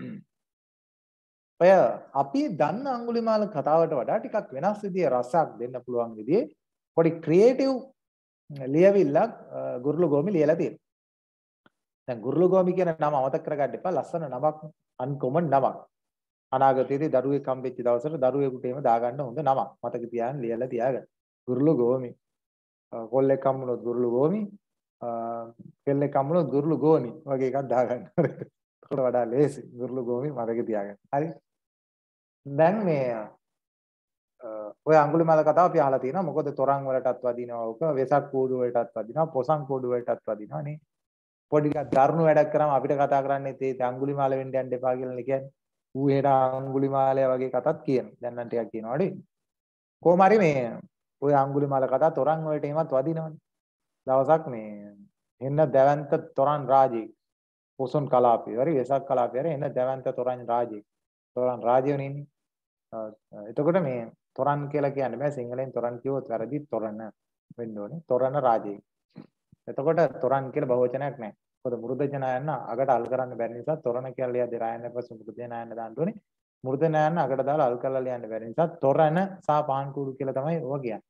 ඔය අපි දන්න අඟුලිමාල කතාවට වඩා ටිකක් වෙනස් විදිහේ රසක් දෙන්න පුළුවන් විදිහේ පොඩි ක්‍රියේටිව් ලියවිල්ලක් ගුරුළු ගෝමි ලියලා තියෙනවා. දැන් ගුරුළු ගෝමි කියන නම අමතක කරගන්න එපා. ලස්සන නමක්, අන්කොමන් නමක්. අනාගතයේදී දරුවෙක් හම්බෙච්ච දවසට දරුවෙකුට එහෙම දාගන්න හොඳ නමක්. මතක තියාගන්න ලියලා තියාගන්න. ගුරුළු ගෝමි. කොල්ලෙක් හම්බුනොත් ගුරුළු ගෝමි. කෙල්ලෙක් හම්බුනොත් ගුරුළු ගෝනි වගේ එකක් දාගන්න. ඒකට වඩා ලේසි. ගුරුළු ගෝමි මතක තියාගන්න. හරි. දැන් මේ ඔය අඟුලිමාල කතාව අපි අහලා තියෙනවා. මොකද තොරන් වලටත් වදිනවා ඕක, වෙසක් කූඩු වලටත් වදිනවා, පොසන් කූඩු වලටත් වදිනවා නේ. පොඩි ටිකක් දරුණු වැඩක් කරාම අපිට කතා කරන්නේ ඒ අඟුලිමාල වෙන්න යන්න එපා කියලා කියන්නේ. ඌ හෙට අඟුලිමාලය වගේ කතාත් කියනවා. දැන් නම් ටිකක් කියනවා නේ. කොහොම හරි මේ ඔය අඟුලිමාල කතා තොරන් වලට එහෙමත් වදිනවනේ. දවසක් මේ එන්න දැවැන්ත තොරන් රාජේ පොසොන් කලාපේ හරි වෙසක් කලාපේ හරි එන්න දැවැන්ත තොරන් රාජේ. තොරන් රාජයෝනේ ඉන්නේ. එතකොට මේ තොරන් කියලා කියන්නේ බෑ සිංහලෙන් තොරන් කිව්වොත් වැරදි තොරණ වෙන්න ඕනේ. තොරණ රාජේ. එතකොට තොරන් කියලා බහුවචනයක් නැහැ. මොකද මෘද ජනයන්න අගට අල් කරන්න බැරි නිසා තොරණ කියලා ලියද්දී රායන්න පස්සේ මෘද ජනයන්න දාන්න ඕනේ. මෘද ජනයන්න අගට දාලා අල් කරලා ලියන්න බැරි නිසා තොරණ සහ පාන් කුඩු කියලා තමයි ඕවා කියන්නේ.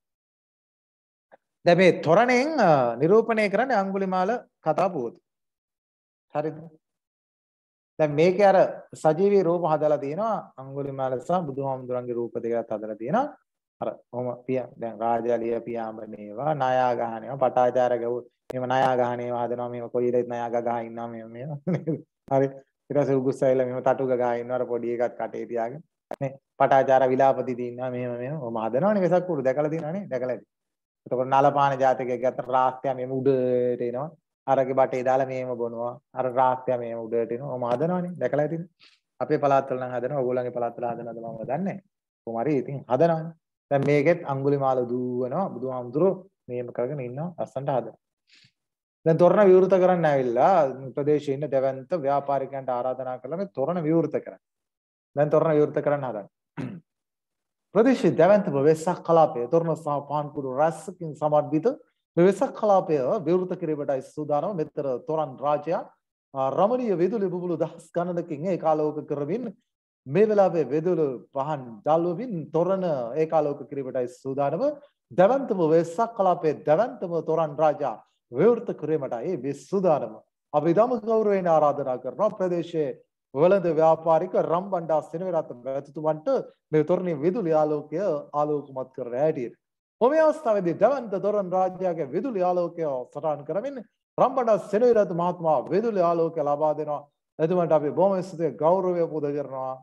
දැන් මේ තොරණෙන් නිරූපණය කරන්නේ අඟුලිමාල කතා පුවත. හරිද? දැන් මේකේ අර සජීවී රූප හදලා තියෙනවා අඟුලිමාල සහ බුදුහාමුදුරන්ගේ රූප දෙකක් හදලා තියෙනවා. අර කොහොම දැන් රාජාලිය පියාඹනේවා නායා ගහනේවා පටාචාර ගව මේව නායා ගහනේවා හදනවා මේව කොයිලෙත් නායා ගහ ඉන්නවා මේව හරි ඊට පස්සේ උගුස්සයිලා මේව තටු ගහ ඉන්නවා අර පොඩි එකක් කටේ තියාගෙන නේ පටාචාර විලාපති දින්නවා මේව ඔම හදනවනේ වෙසක් කුරු දැකලා තියෙනවා නේ දැකලා ඇති. එතකොට නලපාන ජාතකයේ ගත්ත රාස්ත්‍ය මේව උඩට එනවා අරගේ බටේ දාලා මේව බොනවා අර රාස්ත්‍ය මේව උඩට එනවා ඔම හදනවනේ දැකලා ඇතිනේ. අපේ පළාත්වල නම් හදනවා ඕගොල්ලන්ගේ පළාත්වල හදනවද මම දන්නේ නැහැ. කොහොම හරි ඉතින් හදනවනේ. දැන් මේකෙත් අඟුලිමාල දුවනවා බුදුහාමුදුරුවෝ මේම කරගෙන ඉන්නවා ලස්සනට හදලා. දැන් තොරණ විවෘත කරන්න ඇවිල්ලා ප්‍රදේශයේ ඉන්න දෙවන්ත ව්‍යාපාරිකයන්ට ආරාධනා කළා මේ තොරණ විවෘත කරන්න. දැන් තොරණ විවෘත කරන්න හදන්නේ. ප්‍රදේශයේ දෙවන්ත වෙසක් කලාපයේ තොරණ සහ පාන් කුඩු රසකින් සමර්ථිත වෙසක් කලාපය විවෘත කිරීමටයි සූදානම්. මෙතර තොරණ රාජයා රමණීය විදුලි බුබුලු දහස් ගණනකින් ඒකාලෝක කරමින් මේ වෙලාවේ වෙදුළු පහන් දැල්වමින් තොරණ ඒකාලෝක කිරීමටයි සූදානම. දවන්තම වෙසක් කලාපයේ දවන්තම තොරන් රාජා විවෘත කිරීමටයි මේ සූදානම. අපි දම ගෞරවයෙන් ආරාධනා කරනවා ප්‍රදේශයේ වෙළඳ ව්‍යාපාරික රම්බණ්ඩා සෙනවිරත්න මැතිතුමන්ට මේ තොරණේ විදුලි ආලෝකය ආලෝකමත් කර හැටියට. ඔබ මේ අවස්ථාවේදී දවන්ත තොරන් රාජයාගේ විදුලි ආලෝකය සටහන් කරමින් රම්බණ්ඩා සෙනවිරත්න මහත්මයා විදුලි ආලෝකය ලබා දෙනවා. එතුමන්ට අපි බොහොම ස්තුතියි ගෞරවය පුද කරනවා.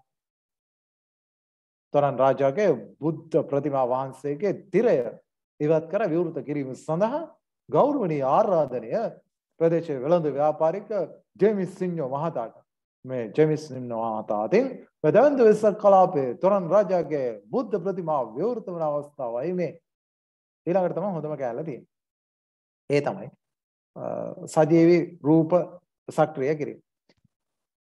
තොරන් රාජාගේ බුද්ධ ප්‍රතිමා වහන්සේගේ තිරය ඉවත් කර විවෘත කිරීම සඳහා ගෞරවනීය ආරාධනය ප්‍රදේශයේ වෙළඳ ව්‍යාපාරික ජේමිස් සින්හෝ මහතාට මේ ජේමිස් සින්හෝ මහතාටින් වෙදවන්ත වෙසක් කලාපයේ තොරන් රාජාගේ බුද්ධ ප්‍රතිමා විවෘත වන අවස්ථාවයි මේ. ඊළඟට තමයි හොඳම කැලේ තියෙන්නේ. ඒ තමයි සජීවී රූප සක්‍රිය කිරීම.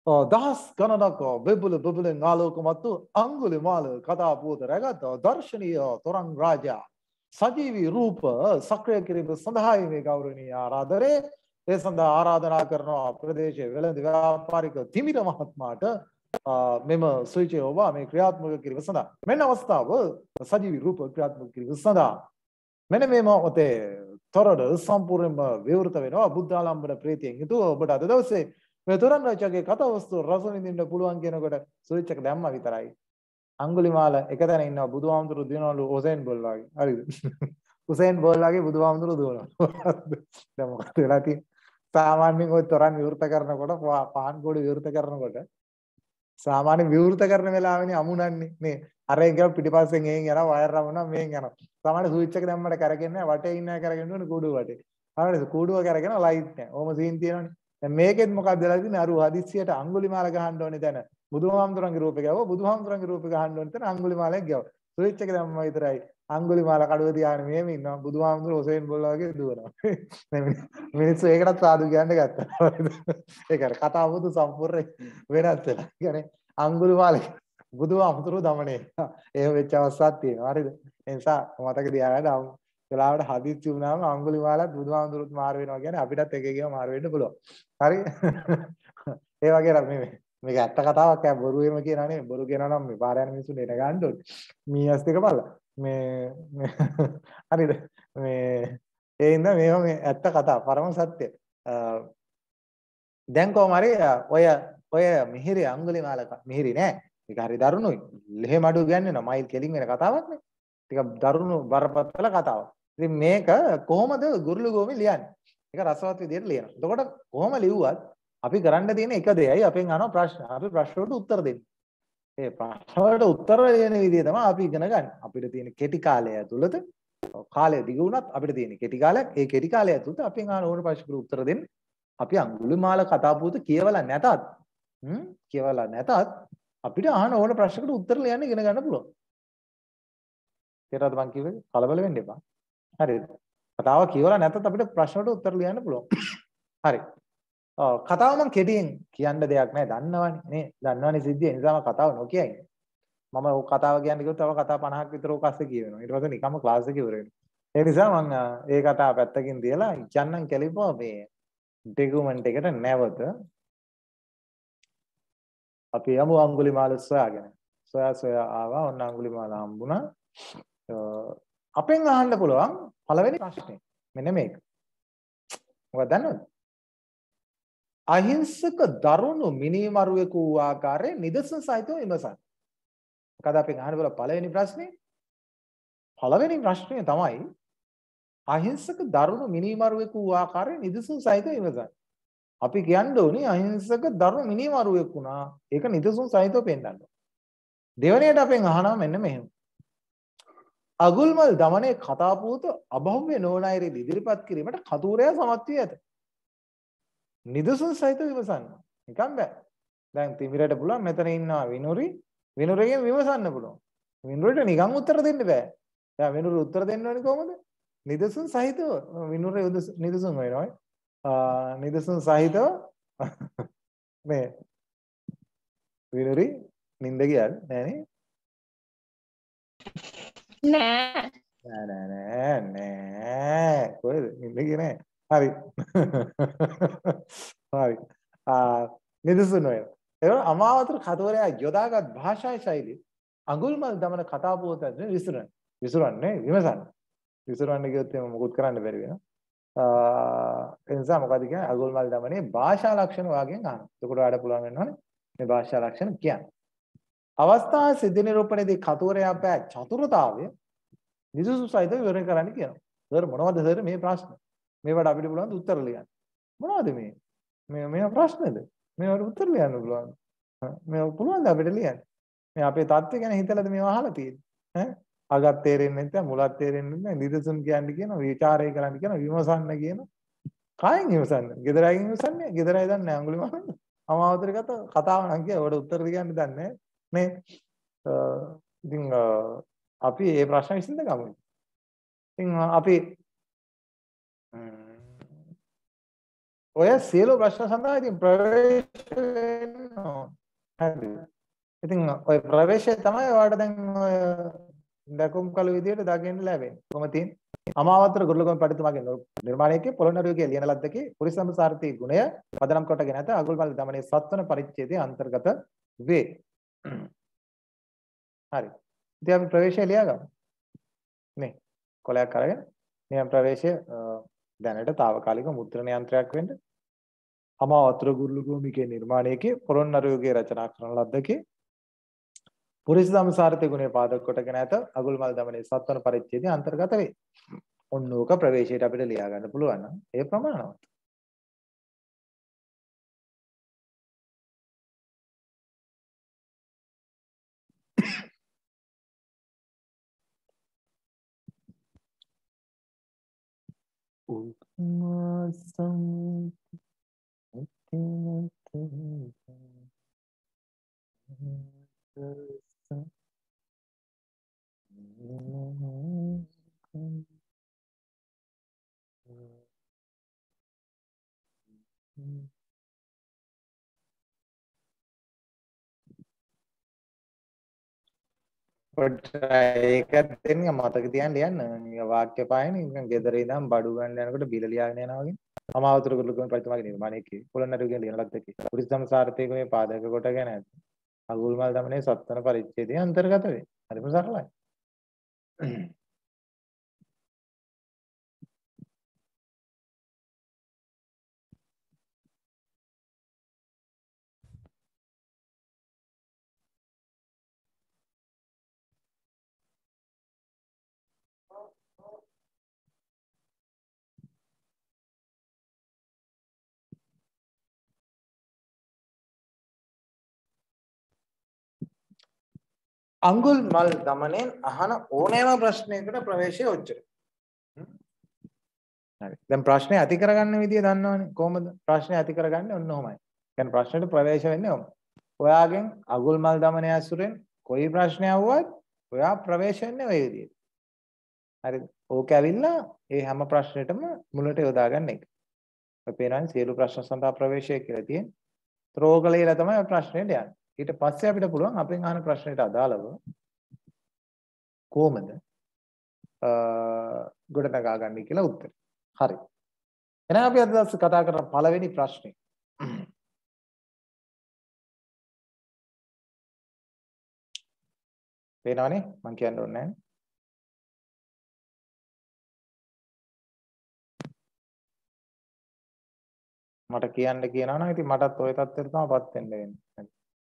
දහස් ගණනක් බෙබුල බෙබුලෙන් ආලෝකමත් වූ අඟුලිමාල කතා පුවත රැගත් දර්ශනීය තොරන් රාජා සජීවී රූප සක්‍රිය කිරීම සඳහායි මේ ගෞරවනීය ආරාධනය. ඒ සඳහා ආරාධනා කරනවා ප්‍රදේශයේ වෙළඳ ව්‍යාපාරික තිමිර මහත්මයාට මෙම සුවිචය ඔබ මේ ක්‍රියාත්මක කිරීම සඳහා මෙන්න අවස්ථාව සජීවී රූප ක්‍රියාත්මක කිරීම සඳහා මෙන්න මේ මොහොතේ තොරණ සම්පූර්ණයෙන්ම විවෘත වෙනවා බුද්ධාලම්බන ප්‍රීතියෙන් යුතුව ඔබට අද දවසේ මේ තොරන් රාජාගේ කතා වස්තු රස විඳින්න පුළුවන් කියනකොට ස්විච් එක දැම්මා විතරයි. අඟුලිමාල එක තැන ඉන්නවා බුදුහාමුදුරු දිනවලු හුසේන් බෝල් වගේ. හරිද? හුසේන් බෝල් වගේ බුදුහාමුදුරු දුවනවා. දැන් මොකද වෙලා තියෙන්නේ? සාමාන්‍යයෙන් ඔය තොරන් විවෘත කරනකොට පහන් ගොඩ විවෘත කරනකොට සාමාන්‍ය විවෘත කරන වෙලාවෙනේ අමුණන්නේ නේ. අර එක පිටිපස්සෙන් එන් යනවා වයර් රමුණා මෙන් යනවා. සාමාන්‍ය ස්විච් එක දැම්මම කරගෙන වටේ ඉන්න කරගෙන යන කුඩුව වටේ. හරිද? කුඩුව කරගෙන ලයිට් නැහැ. ඕම සීන් තියෙනවනේ. දැන් මේකෙත් මොකක්ද වෙලා තියෙන්නේ? අර හදිස්සියට අඟුලිමාල ගහන්න ඕනේ දැන. බුදුහාමුදුරන්ගේ රූපේ ගාව බුදුහාමුදුරන්ගේ රූපේ ගහන්න ඕනේ තැන අඟුලිමාලෙක් ගාව. ස්විච් එක දැම්මම විතරයි. අඟුලිමාල කඩුව තියාගෙන මෙහෙම ඉන්නවා. බුදුහාමුදුර හොසේන් බෝල්ලා වගේ දුවනවා. මිනිස්සු ඒකටත් සාදු කියන්න ගත්තා. ඒක අර කතාව බුදු සම්පූර්ණ වෙනස් වෙලා. කියන්නේ අඟුලිමාලේ බුදුහාමුදුර දමනේ. එහෙම වෙච්ච අවස්ථාවක් තියෙනවා. හරිද? ඒ නිසා මතක තියාගන්න වෙලාවට හදිස්සි වුණාම අඟුලිමාලත් බුදුහාමුදුරුත් මාරු වෙනවා කියන්නේ අපිටත් එක එකව මාරු වෙන්න පුළුවන්. හරි? ඒ වගේ මේක ඇත්ත කතාවක් ඈ බොරුවෙම කියනා නෙමෙයි. බොරු කියනවා නම් මේ පාර යන මිනිස්සුන්ට එන ගන්න ඕනේ. මීයස් දෙක බලලා. හරිද? ඒ ඉඳන් මේ ඇත්ත කතාව පරම සත්‍ය. දැන් කොහොම හරි ඔය මිහිරි අඟුලිමාල මිහිරි නෑ. ඒක හරි දරුණුයි. ලෙහෙ මඩු කියන්නේ නෑ. මයිල් කෙලින් වෙන කතාවක් නේ. ටිකක් දරුණු බරපතල කතාවක්. ඉතින් මේක කොහොමද ගුරුළු ගෝමි ලියන්නේ? ඒක රසවත් විදියට ලියනවා. එතකොට කොහොම ලිව්වත් අපි කරන්න තියෙන එක දෙයයි අපෙන් අහන ප්‍රශ්න. අපි ප්‍රශ්න වලට උත්තර දෙන්න. ඒ ප්‍රශ්න වලට උත්තර දෙන විදිය තමයි අපි ඉගෙන ගන්න. අපිට තියෙන කෙටි කාලය ඇතුළත කාලය දිගු වුණත් අපිට තියෙන කෙටි කාලයක්. ඒ කෙටි කාලය ඇතුළත අපෙන් අහන ඕන ප්‍රශ්නකට උත්තර දෙන්න. අපි අඟුලිමාල කතා පුවත කියවලා නැතත් අපිට අහන ඕන ප්‍රශ්නකට උත්තර ලියන්න ඉගෙන ගන්න පුළුවන්. තේරෙනවද මං කිව්වේ? කලබල වෙන්න එපා. හරිද? කතාව කියවලා නැත්නම් අපිට ප්‍රශ්නවලට උත්තර ලියන්න පුළුවන්. හරි. කතාව මම කෙටියෙන් කියන්න දෙයක් නැහැ. දන්නවනේ නේ. දන්නවනේ සිද්ධිය. ඒ නිසා මම කතාව නොකියයි. මම ඔය කතාව කියන්න කිව්වොත් තව කතා 50ක් විතර ඕක අස්සේ කියවෙනවා. ඊට පස්සේ නිකම්ම ක්ලාස් එක ඉවර වෙනවා. ඒ නිසා මම ඒ කතාව පැත්තකින් තියලා කියන්නම් කෙලිපුවා මේ ඩොකියුමන්ට් එකට නැවත අපි යමු අඟුලිමාල සොයාගෙන. සොයා ආවා. ඔන්න අඟුලිමාල හම්බුණා. අපෙන් අහන්න පුළුවන් පළවෙනි ප්‍රශ්නේ මෙන්න මේක. මොකක්ද දන්නවද? අහිංසක දරුණු මිනිමරුවෙකු වූ ආකාරයේ නිදසුන් සහිතව විමසන්න. මොකද අපෙන් අහන්න පුළුවන් පළවෙනි ප්‍රශ්නේ? පළවෙනි ප්‍රශ්නේ තමයි අහිංසක දරුණු මිනිමරුවෙකු වූ ආකාරයේ නිදසුන් සහිතව විමසන්න. අපි කියන්න ඕනේ අහිංසක දරුණු මිනිමරුවෙක් වුණා. ඒක නිදසුන් සහිතව පෙන්නන්න. දෙවෙනියට අපෙන් අහනවා මෙන්න මෙහෙම. අගුල්මල් දමනයේ කතා පුවත අභව්‍ය නොවන ඉදිරිපත් කිරීමට කතුරයා සමත් වී ඇත. නිදසුන් සහිතව විමසන්න. නිකන් බෑ. දැන් තිමිරට පුළුවන් මෙතන ඉන්නවා විනුරගෙන් විමසන්න පුළුවන්. විනුරට නිකන් උත්තර දෙන්න බෑ. දැන් විනුර උත්තර දෙන්න ඕනේ කොහොමද? නිදසුන් සහිතව විනුර නිදසුන් වෙනවා. නිදසුන් සහිතව මේ විනුරි නින්ද ගියාද නෑනේ? නෑ කොහෙද නින්ද ගියේ නෑ. හරි. හරි. නිදසුන් වෙනවා. ඒක අමාවතර කතෝරයා යොදාගත් භාෂා ශෛලිය අඟුල්මල් දමන කතා පුවත විසුරන්නේ විසරන්න කියොත් එම මොකුත් කරන්න බැරි වෙනවා. ඒ නිසා මොකද කියන්නේ අඟුල්මල් දමනේ භාෂා ලක්ෂණ වාගෙන් අහනවා. එතකොට වැඩ පුළුවන් වෙනවනේ මේ භාෂා ලක්ෂණ කියන්නේ. අවස්ථා සිද්ධ නිරූපණයේදී කතෝරයා පෑ චතුරතාවය නිදසුන් සහිතව විවරණය කරන්න කියනවා. සර් මොනවද සර් මේ ප්‍රශ්න? මේවට අපිට පුළුවන් උත්තර ලියන්න. මොනවද මේ ප්‍රශ්නද? මේවට උත්තර ලියන්න පුළුවන්. මේ පුළුවන් ද අපිට ලියන්න? මේ අපේ தත්ත්වය ගැන හිතලාද මේවා අහලා තියෙන්නේ? අගක් තේරෙන්නේ නැත්නම් මුලක් තේරෙන්නේ නැහැ. නිදසුන් කියන්නේ කියනවා, විචාරය කරන්න කියනවා, විමසන්න කියනවා. කායෙන් විමසන්න? ගෙදරයින් විමසන්නේ? ගෙදරයි දන්නේ අඟුලිමාල. අමාවතර කතාව නම් කිය. ඔයාලට උත්තර දෙන්න දන්නේ නේ. ඉතින් අපි මේ ප්‍රශ්න විසඳ ගමු. ඉතින් අපි ඔය සියලු ප්‍රශ්න සඳහා ඉතින් ප්‍රවේශ වෙන්න ඕන. හරිද? ඉතින් ඔය ප්‍රවේශය තමයි ඔයාලට දැන් ඔය දකුම් කළු විදියට දකින්න ලැබෙන්නේ. කොහොමද තියෙන්නේ? අමාවතර ගුරුලගම පඬිතුමාගේ නිර්මාණයේදී පොළොන්නරුවේ ලියන ලද්දකේ පුරිසම් සාර්ථී ගුණය පදනම් කොටගෙන ඇත අගුල්මල් දමනයේ 7 වන පරිච්ඡේදයේ අන්තර්ගත වේ. හරි. ඉතින් අපි ප්‍රවේශය ලියාගමු. නේ. කොලයක් අරගෙන නියම ප්‍රවේශය දැනට తాවකාලික මුද්‍රණ යන්ත්‍රයක් වෙන්න අමාවතර ගුරුලගමගේ නිර්මාණයේදී පොළොන්නරුවේ රචනා කරන ලද්දකේ පුරිසම් සාර්ථී ගුණය පාදක කොටගෙන ඇත අගුල්මල් දමනයේ 7 වන පරිච්ඡේදයේ අන්තර්ගත වේ. ඔන්න ඕක ප්‍රවේශයට අපිට ලියා ගන්න පුළුවන් නම් ඒ ප්‍රමාණවත්. ඒකත් දෙන්නේ මතක තියාගෙන ලියන්න. වාක්‍ය පායනේ නිකන් ගෙදර ඉඳන් බඩු ගන්න යනකොට බිල ලියාගෙන යනවා වගේ. අමාවතර ගුරුලගම පඬිතුමාගේ නිර්මාණයේදී පොළොන්නරුවේ ලියන ලද්දකේ පුරිසම් සාර්ථී ගුණය පාදක කොටගෙන ඇත අගුල්මල් දමනයේ 7 වන පරිච්ඡේදයේ අන්තර්ගත වේ. හරිම සරලයි. අඟුල්මල් දමනයෙන් අහන ඕනෑම ප්‍රශ්නයකට ප්‍රවේශය ඔච්චරයි. හරි. දැන් ප්‍රශ්නේ ඇති කරගන්න විදිය දන්නවනේ. කොහොමද ප්‍රශ්නේ ඇති කරගන්නේ? ඔන්න ඔහොමයි. කියන්නේ ප්‍රශ්නෙට ප්‍රවේශ වෙන්නේ ඔහොම. ඔයාගෙන් අඟුල්මල් දමනය ඇසුරෙන් කොයි ප්‍රශ්නයක් වුවත් ඔයා ප්‍රවේශ වෙන්නේ ওই විදියට. හරිද? ඕක ඇවිල්ලා ඒ හැම ප්‍රශ්නෙටම මුලට යොදා ගන්න එක. ඔය පේනවනේ සියලු ප්‍රශ්න සඳහා ප්‍රවේශය කියලා තියෙන්නේ. ත්‍රෝගලේලා තමයි ඔය ප්‍රශ්නෙට යන්නේ. ඊට පස්සේ අපිට පුළුවන් අපෙන් අහන ප්‍රශ්නෙට අදාළව කොහොමද ගොඩනගා ගන්න කියලා උත්තර. හරි. එහෙනම් අපි අද දවසේ කතා කරන පළවෙනි ප්‍රශ්නේ. පේනවනේ මම කියන්න ඕනේ නැහැ. මට කියන්න කියනවා නම් ඉතින් මටත් ওই තත්ත්වෙට තමයිපත් වෙන්න වෙන්නේ.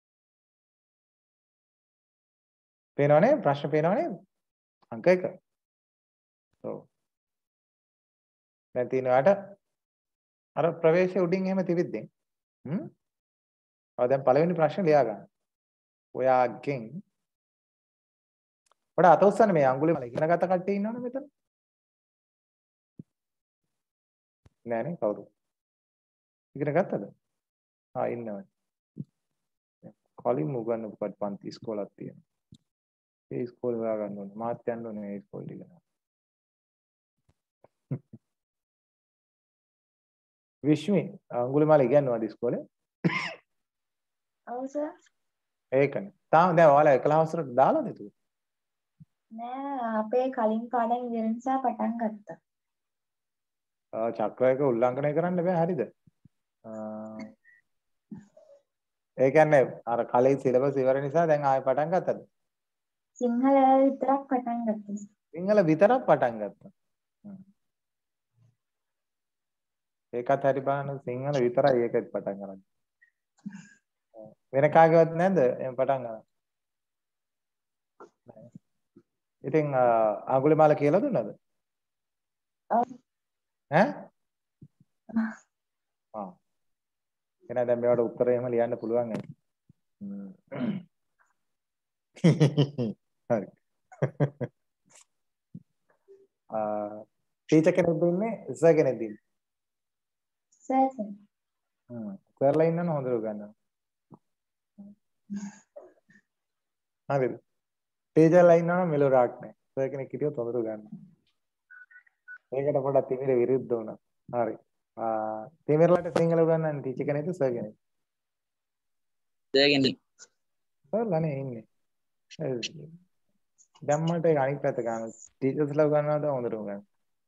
පේනවනේ ප්‍රශ්න පේනවනේ අංක 1. ඔව්. දැන් තියෙනවාට අර ප්‍රවේශය උඩින් එහෙම තිබිද්දී. දැන් පළවෙනි ප්‍රශ්නේ ලියා ගන්න. ඔයාගෙන් වඩා අත උස්සන්න මේ අඟුලේ මල ඉගෙන ගත කට්ටිය ඉන්නවනේ මෙතන. නෑනේ කවුරු? ඉගෙන ගත්තද? ඉන්නවා. කලින් උගන්වපු පන්ති ඉස්කෝලක් තියෙනවා. ඒ ඉස්කෝලේ හොයා ගන්න ඕනේ. මාත් යන්න ඕනේ ඒ ඉස්කෝලේ ඉගෙන ගන්න. විශ්මි අඟුලිමාල ඉගෙනනවාද ඉස්කෝලේ?
ඔව් සර්.
ඒකනේ. තාම දැන් ඔයාලා 11 වසරට දාලාද ඒක?
නෑ අපේ කලින් පාඩම් ඉගෙන නිසා පටන් ගත්තා.
චක්‍රයක උල්ලංඝනය කරන්න බෑ හරිද? ඒ කියන්නේ අර කලින් සිලබස් ඉවර නිසා දැන් ආයෙ පටන් ගත්තද?
සිංහල විතරක් පටන් ගත්තා.
සිංහල විතරක් පටන් ගත්තා. ඒකත් හරි බලන්න සිංහල විතරයි ඒකත් පටන් ගන්න. වෙන කාගේවත් නැද්ද එහෙනම් පටන් ගන්න? ඉතින් අඟුලිමාල කියලා දුන්නද?
ඔව්.
ඈ? එහෙනම් දැන් මේවට උත්තර එහෙම ලියන්න පුළුවන් නේද? හරි. ටීචර් කෙනෙක් දුන්නේ සර් කෙනෙක් දුන්නේ.
සර්.
සර්ලා ඉන්නවනේ හොඳට උගන්වන්න. හරිද? ටීචර්ලා ඉන්නවනේ මෙලොරාක් නෑ. සර් කෙනෙක් හිටියොත් හොඳට උගන්වන්න. ඒකට පොඩ්ඩක් තිමිර විරුද්ධ වුණා. හරි. තේමෙරලට සිංහල උගන්වන්නේ ටීචර් කෙනෙක්ද සර් කෙනෙක්ද?
සර්ගෙනි.
සර්ලානේ ඉන්නේ. දැන් මට ඒක අනිත් පැත්ත ගන්න. ටීචර්ස්ලා උගන්වනවද හොඳට උගන්වනවා.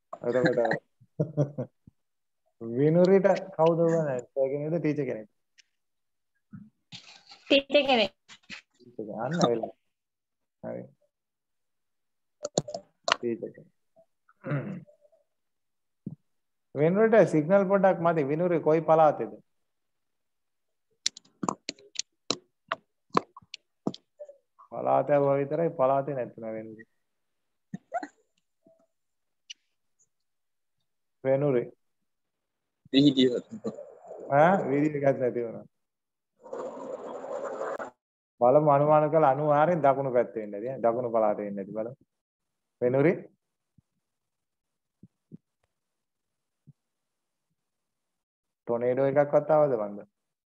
එතකොට විනුරිට කවුද උගන්වන්නේ? සර් කෙනෙක්ද ටීචර් කෙනෙක්ද?
ටීචර් කෙනෙක්.
ටීචර් අන්න වෙලා. හරි. ටීචර් කෙනෙක්. විනුරිට සිග්නල් පොඩ්ඩක් මදි. විනුරි කොයි පළාතේද? පළාතේ වගේ විතරයි පළාතේ නැත්නම් වෙන්නේ. වෙනුරි.
විහිදියෝ.
වීඩියෝ එකක් නැති වුණා. බලමු අනුමාන කළ 94න් දකුණු පැත්තේ වෙන්නේ නැති. දකුණු පළාතේ වෙන්නේ නැති බලමු. වෙනුරි. ටොනේඩෝ එකක්වත් ආවද බන්ද?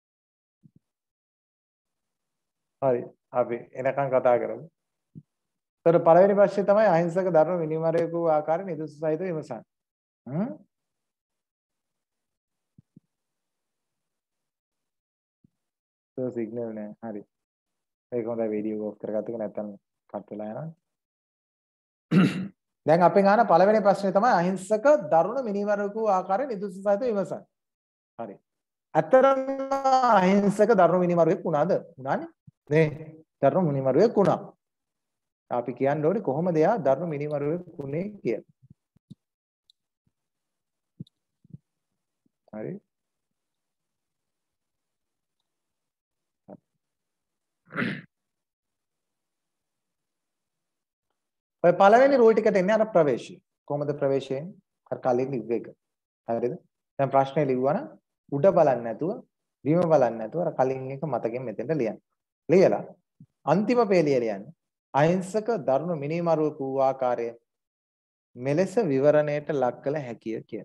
හරි. අපි එනකන් කතා කරමු. ඒතර පළවෙනි ප්‍රශ්නේ තමයි අහිංසක ධර්ම විනිමරය වූ ආකාරය නිදසුන් සහිත විමසන්න. සිග්නල් නෑ. හරි. ඒක හොඳයි වීඩියෝ ඔෆ් කරගත්තක නැත්නම් කට් වෙලා යනවා. දැන් අපෙන් අහන පළවෙනි ප්‍රශ්නේ තමයි අහිංසක දරුණු මිනිමරුවෙකු වූ ආකාරය නිදසුන් සහිත විමසන්න. හරි. ඇත්තරම අහිංසක දරුණු මිනිමරුවෙක් වුණාද? වුණානේ. නේ. දරුණු මිනිමරුවෙක් වුණා. අපි කියන්න ඕනේ කොහොමද එයා දරුණු මිනිමරුවෙක් වුණේ කියලා. හරි. ඔය පළවෙනි රූල් ටිකට එන්නේ අර ප්‍රවේශය. කොහොමද ප්‍රවේශය එන්නේ? අර කලින් ලිව්ව එක. හරිද? දැන් ප්‍රශ්නේ ලිව්වනම් උඩ බලන්නේ නැතුව, බිම බලන්නේ නැතුව අර කලින් එක මතකෙන් මෙතෙන්ට ලියන්න. ලියලා අන්තිම පේලිය ලියන්න. අහිංසක දරුණු මිනිමරුවෙක වූ ආකාරය මෙලෙස විවරණයට ලක් කළ හැකිය කියන.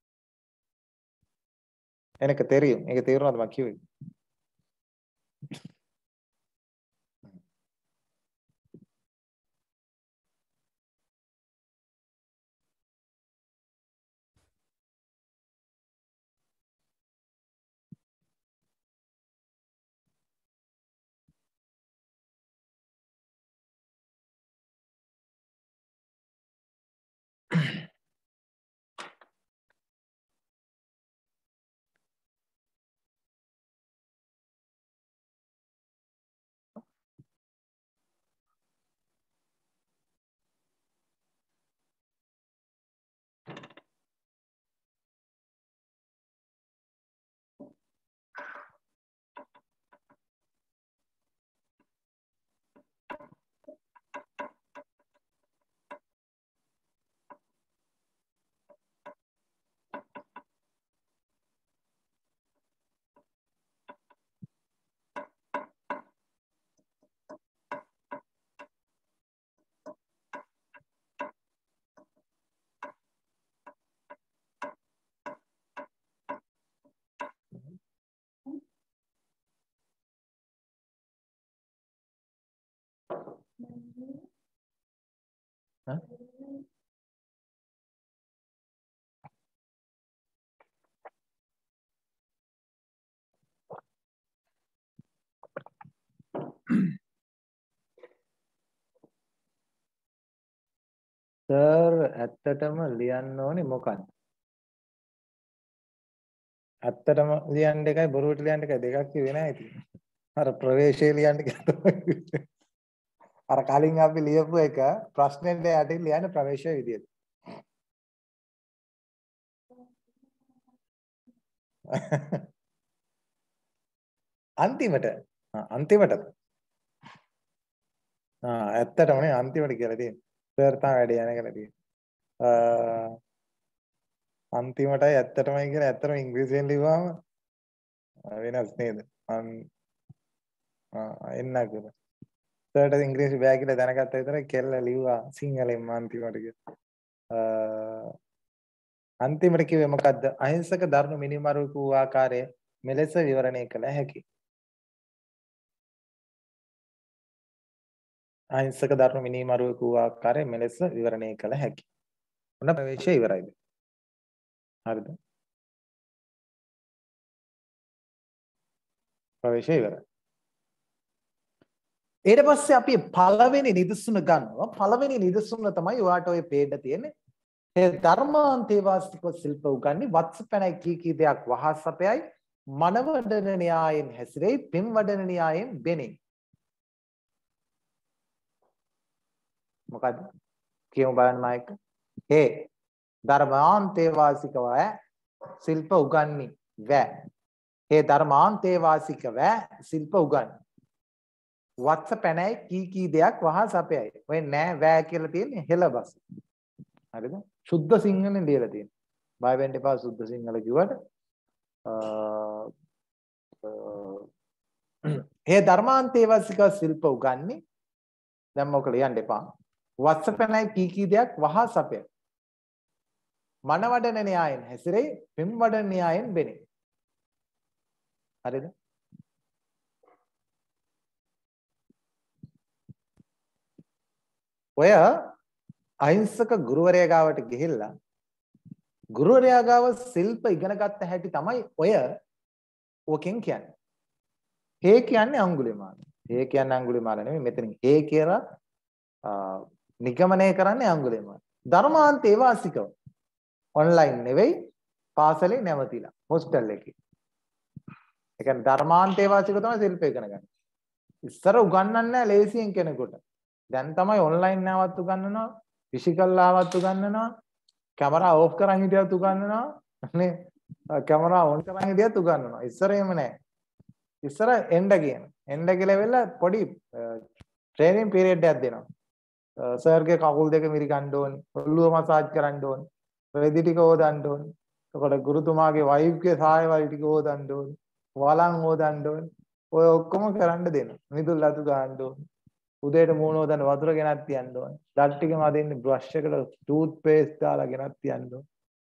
එනක තේරියුම්. ඒක තේරුණාද මම කිව්වේ? සර් ඇත්තටම ලියන්න ඕනේ මොකක්ද? ඇත්තටම ලියන්න එකයි බොරුවට ලියන්න එකයි දෙකක් කිව්වේ නෑ ඉතින්. අර ප්‍රවේශය ලියන්න කියලා. අර කලින් අපි ලියපු එක ප්‍රශ්නෙට යටින් ලියන්න ප්‍රවේශය විදියට. අන්තිමට ඇත්තටම නේ අන්තිමට කියලා තියෙන්නේ. සර් තමයි වැඩි යනකල තියෙන්නේ. අන්තිමටයි ඇත්තටමයි කියලා ඇත්තටම ඉංග්‍රීසියෙන් ලිව්වම වෙනස් නේද? එන්නකෝ. සර්ට ඉංග්‍රීසි බෑ කියලා දැනගත්ත විතරයි කෙල්ල ලිව්වා සිංහලෙන්ම අන්තිමට කියලා. අන්තිමට කිව්වේ මොකද්ද? අහිංසක දරුණු මිනිමරුවෙකු වූ ආකාරය මෙලෙස විවරණය කළ හැකියි. අහිංසක දරුණු මිනිමරුවෙකු වූ ආකාරය මෙලෙස විවරණය කළ හැකියි. ඔන්න ප්‍රවේශය ඉවරයිද? හරිද? ප්‍රවේශය ඉවරයි. ඊට පස්සේ අපි පළවෙනි නිදසුන ගන්නවා. පළවෙනි නිදසුන තමයි ඔයාට ඔය පේන්න තියෙන්නේ. ඒ ධර්මාන්තේවාසික ශිල්ප උගන්වන්නේ වත්සපැනයි කී දෙයක් වහස් අපයයි මනවඩන න්‍යායෙන් හැසිරෙයි පින් වඩන න්‍යායෙන් බෙනේ. මොකද්ද? කියමු බලන්න මායික. හේ ධර්මාන්තේවාසික ව ශිල්ප උගන්වන්නේ වේ. හේ ධර්මාන්තේවාසික ව ශිල්ප උගන්වන්නේ වත්සපැනයි කී දෙයක් වහස් අපයයි. ඔය නෑ වේ කියලා තියෙන්නේ හෙළබස. හරිද? සුද්ධ සිංහලෙන් ලියලා තියෙනවා. බය වෙන්න එපා සුද්ධ සිංහල කිව්වට. ඒ ධර්මාන්තේවාසික ශිල්ප උගන්වන්නේ දැන් මොකද ලියන්න එපා. වත්සපැනයි කී දෙයක් වහස් අපයයි. මනවඩන න්‍යායෙන් හැසිරෙයි පින් වඩන න්‍යායෙන් බෙනේ. හරිද? ඔය අහිංසක ගුරුවරයා ගාවට ගිහිල්ලා ගුරුවරයා ගාව ශිල්ප ඉගෙන ගත්ත හැටි තමයි ඔය ඕකෙන් කියන්නේ. හේ කියන්නේ අඟුලිමාල. හේ කියන්නේ අඟුලිමාල නෙමෙයි මෙතනින් හේ කියලා නිගමනය කරන්නේ අඟුලිමාල. ධර්මාන්තේ වාසිකව ඔන්ලයින් නෙවෙයි පාසලේ නැවතිලා හොස්ටල් එකේ. ඒ කියන්නේ ධර්මාන්තේ වාසිකව තමයි ශිල්ප ඉගෙන ගන්න. ඉස්සර උගන්වන්නේ නැහැ ලේසියෙන් කෙනෙකුට. දැන් තමයි ඔන්ලයින් නාවත් උගන්වනවා, ෆිසිකල් ආවත් උගන්වනවා, කැමරා ඕෆ් කරන් හිටියත් උගන්වනවා, නේ? කැමරා ඔන් කරන් හිටියත් උගන්වනවා. ඉස්සර එහෙම නැහැ. ඉස්සර එන්න කියන. එන්න කියලා වෙලා පොඩි ට්‍රේනින් පීරියඩ් එකක් දෙනවා. සර්ගේ කකුල් දෙක මිරිකන්න ඕනේ, ඔළුව මසාජ් කරන්න ඕනේ, රෙදි ටික හොදන්න ඕනේ. එතකොට ගුරුතුමාගේ වයිෆ්ගේ සායවල් ටික හොදන්න ඕනේ, වලන් හොදන්න ඕනේ. ඔය ඔක්කොම කරන්න දෙනවා. මිදුල් අතු ගන්න ඕනේ. උදේට මූණ හොදන්න වතුර ගෙනත් තියන්න ඕනේ. දත් ටික මදින්න බ්‍රෂ් එකට ටූත් පේස්ට් දාලා ගෙනත් තියන්න ඕනේ.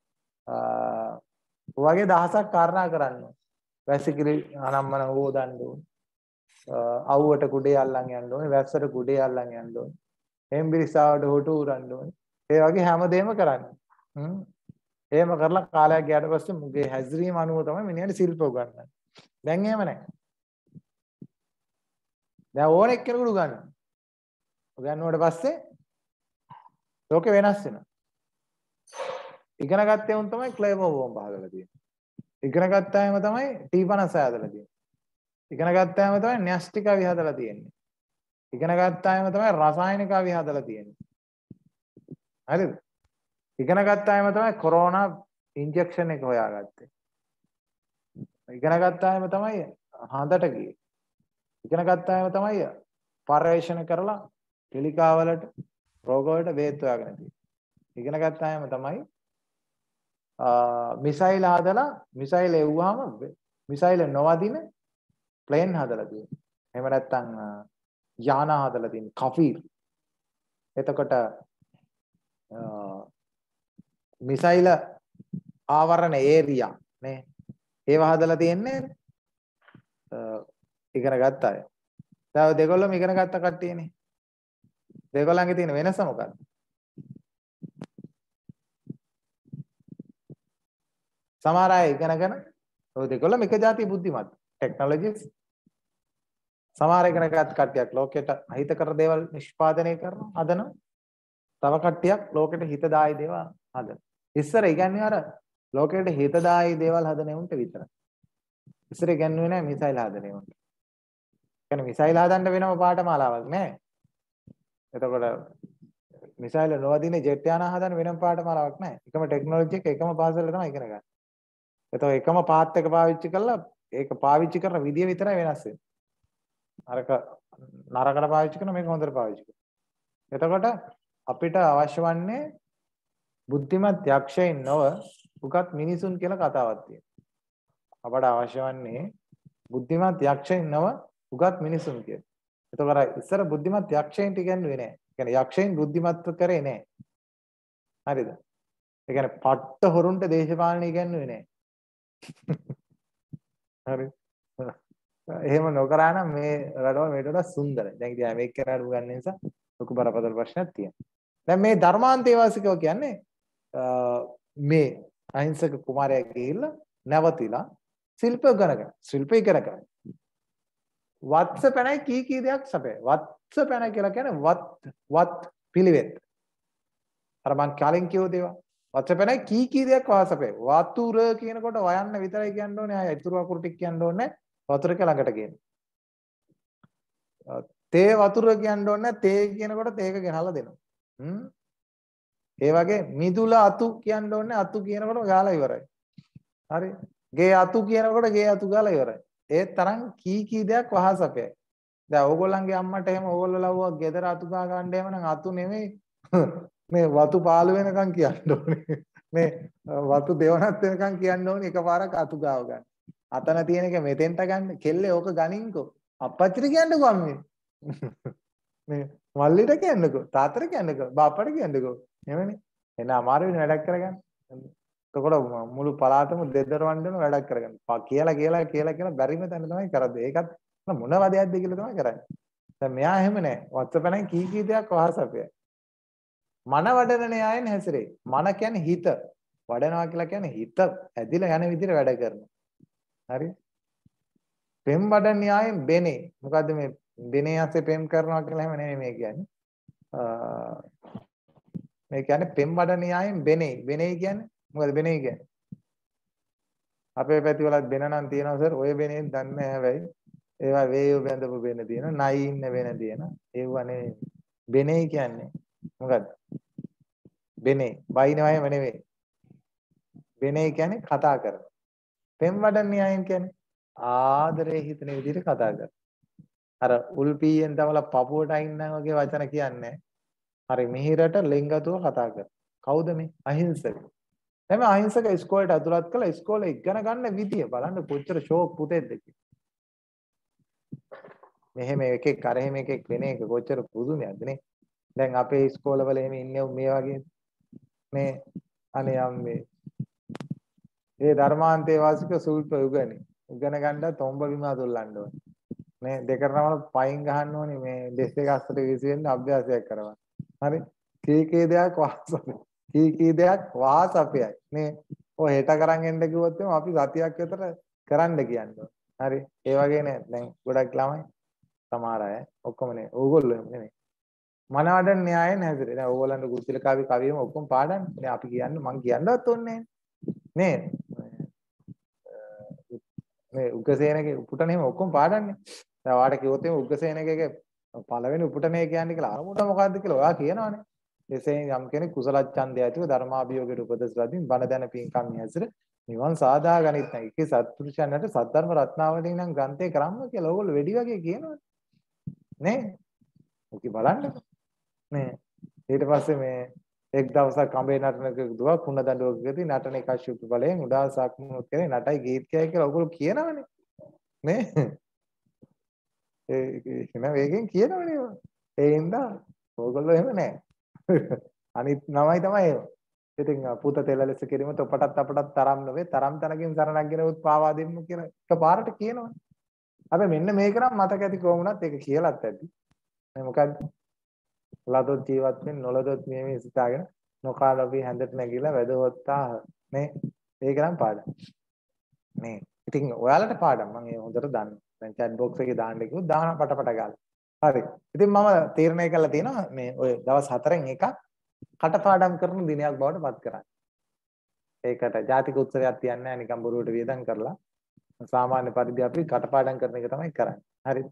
වගේ දහසක් කාරණා කරන්න ඕනේ. වැසිකිලි අනම්මන හොදන්න ඕනේ. අවුවට කුඩේ අල්ලන් යන්න ඕනේ. වැස්සට කුඩේ අල්ලන් යන්න ඕනේ. එම්බිරිසාවට හොටු උරන්න ඕනේ. ඒ වගේ හැමදේම කරන්න. එහෙම කරලා කාලයක් ගියාට පස්සේ මුගේ හැසිරීම අනුව තමයි මිනිහට ශිල්ප උගන්වන්නේ. දැන් එහෙම නැහැ. දැන් ඕන එක්කෙනෙකුට උගන්වනවා. උගන්වුවට පස්සේ ලෝකෙ වෙනස් වෙනවා. ඉගෙන ගත්තේ උන් තමයි ක්ලේමෝ බෝම්බ හදලා තියෙන්නේ. ඉගෙන ගත්තාම තමයි T50 හදලා තියෙන්නේ. ඉගෙන ගත්තාම තමයි න්‍යෂ්ටික අවි හදලා තියෙන්නේ. ඉගෙන ගත්තාම තමයි රසායනික අවි හදලා තියෙන්නේ. හරිද? ඉගෙන ගත්තාම තමයි කොරෝනා ඉන්ජෙක්ෂන් එක හොයාගත්තේ. ඉගෙන ගත්තාම තමයි හඳට ගියේ. ඉගෙන ගත්තාම තමයි පර්යේෂණ කරලා පිළිකාවලට රෝග වලට බේත් හොයාගෙන තියෙන්නේ. ඉගෙන ගත්තාම තමයි මිසයිල් හදලා මිසයිල් එව්වහම මිසයිල් නොවදින ප්ලේන් හදලා තියෙන්නේ. එහෙම නැත්නම් යාන හදලා තියෙන්නේ කෆීර්. එතකොට මිසයිල් ආවරණ ඒරියා නේ ඒව හදලා තියෙන්නේ ඉගෙන ගත්ත අය. දැන් දෙගොල්ලම ඉගෙන ගත්ත කට්ටියනේ. දෙගොල්ලන්ගේ තියෙන වෙනස මොකක්ද? සමහර අය ඉගෙනගෙන ඔය දෙගොල්ලම එක જાති බුද්ධිමත් ටෙක්නොලොජිස්. සමහර ඉගෙන ගත්ත කට්ටියක් ලෝකෙට අහිතකර දේවල් නිෂ්පාදනය කරන හදන. තව කට්ටියක් ලෝකෙට හිතදායි දේවල් හදන. ඉස්සර ඉගන්නේ අර ලෝකෙට හිතදායි දේවල් හදන උන්ට විතරයි. ඉස්සර ඉගන්නේ නැහැ මිසයිල් හදන උන්ට. කියන්නේ මිසයිල් හදන්න වෙනම පාඨමාලාවක් නැහැ. එතකොට මිසයිල් නොවදින ජෙට් යාන හදන්න වෙනම පාඨමාලාවක් නැහැ. එකම ටෙක්නොලොජි එක එකම පාසලේ තමයි ඉගෙන ගන්න. එතකොට එකම පාත් එක පාවිච්චි කරලා ඒක පාවිච්චි කරන විදිය විතරයි වෙනස් වෙන්නේ. අරක නරකට පාවිච්චි කරන මේක හොඳට පාවිච්චි කරනවා. එතකොට අපිට අවශ්‍ය වන්නේ බුද්ධිමත් යක්ෂයින් නොව උගත් මිනිසුන් කියලා කතාවක් තියෙනවා. අපට අවශ්‍ය වන්නේ බුද්ධිමත් යක්ෂයින් නොව උගත් මිනිසුන් කියලා. එතකොට ඉස්සර බුද්ධිමත් යක්ෂයින්ට ඉගෙනුවේ නැහැ. ඒ කියන්නේ යක්ෂයින් බුද්ධිමත්ව කරේ නැහැ. හරිද? ඒ කියන්නේ පට්ට හොරුන්ට දේශපාලන ඉගෙනුවේ නැහැ. හරි. එහෙම නොකරා නම් මේ රටවල් මේට වඩා සුන්දරයි. දැන් ඉතින් මේක කරලා උගන්න නිසා ලොකු බරපතල ප්‍රශ්නයක් තියෙනවා. දැන් මේ ධර්මාන්තේවාසිකව කියන්නේ මේ අහිංසක කුමාරයා ගිහිල්ලා නැවතිලා ශිල්ප ඉගෙන ගන්න. ශිල්ප ඉගෙන ගන්න. වත්ස පැනයි කී දෙයක් සැපේ. වත්ස පැන කියලා කියන්නේ වත් පිළිවෙත්. අර මං කලින් කියව දේවා. වත්ස පැනයි කී දෙයක් වාසපේ. වතුර කියනකොට වයන්න විතරයි කියන්න ඕනේ. ආය ඉතුරු අකුරු ටික කියන්න ඕනේ. වතුර කියලා ළඟට ගේන්න. තේ වතුර කියන්න ඕනේ. තේ කියනකොට තේක ගෙනල්ලා දෙනවා. ඒ වගේ මිදුල අතු කියන්න ඕනේ. අතු කියනකොට ගාලා ඉවරයි. හරි. ගේ අතු කියනකොට ගේ අතු ගාලා ඉවරයි. ඒ තරම් කී දෙයක් වහසපේ. දැන් ඕගොල්ලන්ගේ අම්මට එහෙම ඕගොල්ලෝ ලව්වා ගෙදර අතු ගා ගන්න එහෙම නම් අතු නෙමෙයි මේ වතු පාළු වෙනකන් කියන්න ඕනේ. මේ වතු දෙවනත් වෙනකන් කියන්න ඕනේ එකපාරක් අතු ගාව ගන්න. අතන තියෙන එක මෙතෙන්ට ගන්න. කෙල්ලේ ඕක ගනින්කෝ. අප්පච්චිට කියන්නකෝ අම්මේ. මේ මල්ලිට කියන්නකෝ. තාත්තට කියන්නකෝ. බාප්පට කියන්නකෝ. එහෙමනේ. එන අමාරු වෙන වැඩක් කරගන්න. එතකොට මුළු පළාතම දෙදරවන්න වැඩක් කරගන්න. කියලා බැරිම තැන තමයි කරන්නේ. ඒකත් මොන වදයක්ද කියලා තමයි කරන්නේ. දැන් මෙයා එහෙම නැහැ. වත්සපෙනෙන් කී දෙයක් වහසපේ. මන වඩන න්‍යායෙන් හැසිරේ. මන කියන්නේ හිත. වඩනවා කියලා කියන්නේ හිත ඇදිලා යන විදිහට වැඩ කරනවා. හරි? පෙම් වඩන න්‍යායෙන් බෙනේ. මොකද්ද මේ බෙනේ ඇස්සේ පෙම් කරනවා කියලා එහෙම නෙමෙයි මේ කියන්නේ. මේ කියන්නේ පෙම් වඩන න්‍යායෙන් බෙනේ. බෙනේ කියන්නේ මොකද බෙනේ කියන්නේ? අපේ පැති වලත් බෙන නම් තියෙනවා සර්. ඔය බෙනේ දන්නේ නැහැ හැබැයි. ඒවා වේයෝ බැඳපු බෙන තියෙනවා. නයි ඉන්න වෙන තියෙනවා. ඒවා නෙමෙයි. බෙනේ කියන්නේ මොකද්ද? බෙනේ. බයිනවයම නෙමෙයි. බෙනේ කියන්නේ කතා කරන. පෙම් වඩන න්‍යායෙන් කියන්නේ ආදරේ හිතන විදිහට කතා කරන. අර උල්පීයෙන් තමල පපුවට අයින්නම් වගේ වචන කියන්නේ. හරි මිහිරට ලෙන්ගතුව කතා කරන. කවුද මේ? අහිංසක. එහම අහිංසක ඉස්කෝලේට ඇතුළත් කළා ඉස්කෝලේ ඉගෙන ගන්න විදිය බලන්න කොච්චර ෂෝක් පුතේද කියලා. මෙහෙම එකෙක් අර එහෙම එකෙක් වෙන එක කොච්චර පුදුමයක්ද නේ. දැන් අපේ ඉස්කෝලවල එහෙම ඉන්නේ මේ වගේ මේ අනේ අම්මේ ඒ ධර්මාන්තේ වාසික සූත්‍ර උගනේ. උගන ගන්න තොම්බ බිම අතුල්ලන්න ඕනේ. මේ දෙකරනම පයින් ගහන්න ඕනේ මේ දෙස් දෙක අස්සට විසින්න අභ්‍යාසයක් කරවන්න. හරි. කී දෙයක් වාසපේ. කී දෙයක් වාසපයයි. මේ ඔය හෙට කරන් එන්න කිව්වොත් අපි සතියක් විතර කරන්න කියන්නේ. හරි. ඒ වගේ නේ දැන් ගොඩක් ළමයි සමහර අය ඔක්කොම නේ. ඕගොල්ලෝ නෙමෙයි. මනවඩන න්‍යායෙන් හැදිරේ. දැන් ඕගොල්ලන්ට කුරුසිල කවි කවියම ඔක්කොම පාඩම්. නේ අපි කියන්නේ මං කියන්නවත් ඕනේ නේ. මේ උග්ගසේනගේ උපුටනේ ඔක්කොම පාඩම්නේ. දැන් ඔයාලට කිව්වොත් එimhe උග්ගසේනගේ පළවෙනි උපුටනේ කියන්නේ කියලා අරමුණ මොකද්ද කියලා ඔයා කියනවනේ. එසේ යම් කෙනෙක් කුසල ඡන්දය ඇතිව ධර්මාභියෝගයට උපදෙස් ලදින් බණ දැන පින්කම් ඇසුර නිවන් සාදා ගනිත් නැහැ. ඒකේ සත්පුරුෂයන්ට සද්ධර්ම රත්නාවලින් නම් ග්‍රන්ථය කරම්ම කියලා ඕගොල්ලෝ වෙඩි වගේ කියනවනේ. නේ? ඔකි බලන්න. නේ. ඊට පස්සේ මේ එක් දවසක් කඹේ නටනක දුව කුණ දඬුවකදී නටන කශ්‍යප බලයෙන් උදාසක් මුත් කරේ නටයි ගීත කියයි කියලා ඔයගොල්ලෝ කියනවනේ නේ ඒ එන වේගෙන් කියනවනේ ඒ හින්දා ඔයගොල්ලෝ එහෙම නැහැ අනිත් නමයි තමයි ඒව ඉතින් පුත තෙල ලෙස කිරීම තොපටත් අපටත් තරම් නෙවෙයි තරම් තනකින් සරණක් ගෙන උත් පාවා දෙන්න කියලා එකපාරට කියනවනේ අපි මෙන්න මේක නම් මතක ඇති කොහොමුණත් ඒක කියලාත් ඇති මේ මොකද්ද ලදොත් ජීවත් වෙන්න නොලදොත් මේ සිතාගෙන නොකාලොබි හැඳට නැගිලා වැදවත්තා නේ ඒක නම් පාඩම් නේ ඉතින් ඔයාලට පාඩම් මම ඒ හොඳට දන්නවා දැන් chat box එකේ දාන්න කිව්වොත් දාන පටපට ගාලා හරි ඉතින් මම තීරණය කළා තියෙනවා මේ ඔය දවස් 4න් එකක් කටපාඩම් කරන දිනයක් බවට පත් කරන්න ඒකට ජාතික උත්සවයක් තියන්නේ නැහැ නිකන් බොරුවට වියදම් කරලා සාමාන්‍ය පරිදි අපි කටපාඩම් කරන එක තමයි කරන්නේ හරි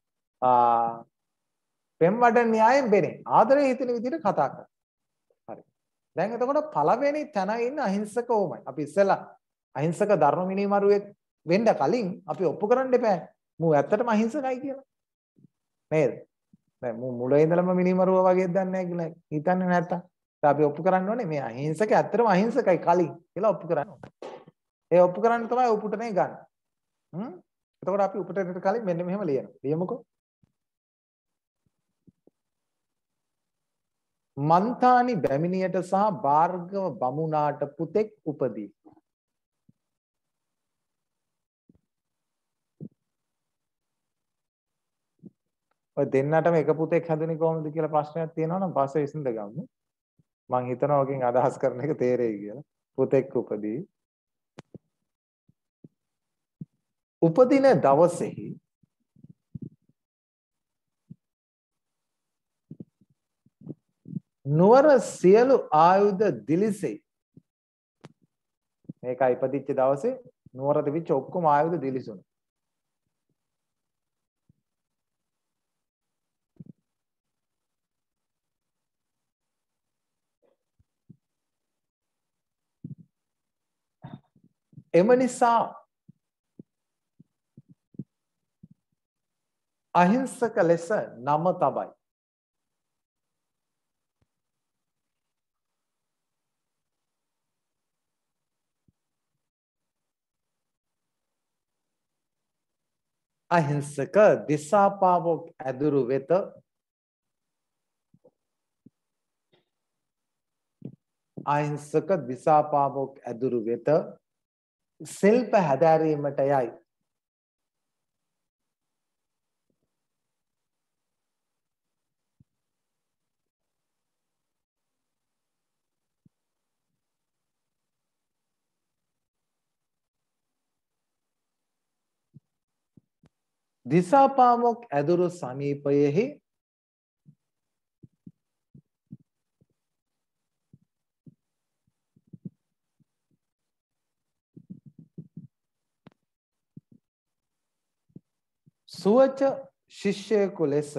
පෙම් වඩන න්‍යායෙන් බෙනේ ආදරේ හිතෙන විදිහට කතා කරනවා හරි දැන් එතකොට පළවෙනි තැන ඉන්න අහිංසක ඕමයි අපි ඉස්සෙල්ලා අහිංසක ධර්ම මිනිමරුවෙක් වෙන්න කලින් අපි ඔප්පු කරන්න එපා මූ ඇත්තටම අහිංසකයි කියලා නේද දැන් මූ මුල ඉඳලම මිනිමරුව වගේ දන්නේ නැහැ කියලා හිතන්නේ නැත්තම් අපි ඔප්පු කරන්න ඕනේ මේ අහිංසක ඇත්තටම අහිංසකයි කලින් කියලා ඔප්පු කරන්න ඕනේ ඒ ඔප්පු කරන්න තමයි උපුටනේ ගන්න එතකොට අපි උපුටනට කලින් මෙන්න මෙහෙම ලියනවා ලියමුකෝ මන්තානි බැමිණියට සහ භාර්ගව බමුණාට පුතෙක් උපදී. ඔය දෙන්නටම එක පුතෙක් හැදුනේ කොහොමද කියලා ප්‍රශ්නයක් තියෙනවා නම් පස්සේ විසඳ ගමු. මම හිතනවා ඔකෙන් අදහස් කරන එක තේරෙයි කියලා. පුතෙක් උපදී. උපදින දවසේහි නුවර සියලු ආයුධ දිලිසෙයි. මේක ඉපදිච්ච දවසේ නුවර තිබිච්ච ඔක්කොම ආයුධ දිලිසුණා. එම නිසා අහිංසක ලෙස නම තබයි. අහිංසක දිසාපාවොක් ඇදුරු වෙත අහිංසක දිසාපාවොක් ඇදුරු වෙත ශිල්ප හැදෑරීමට යයි. දිසාපාවොක් ඇදුරු සමීපයෙහි සුවච ශිෂ්‍යයෙකු ලෙස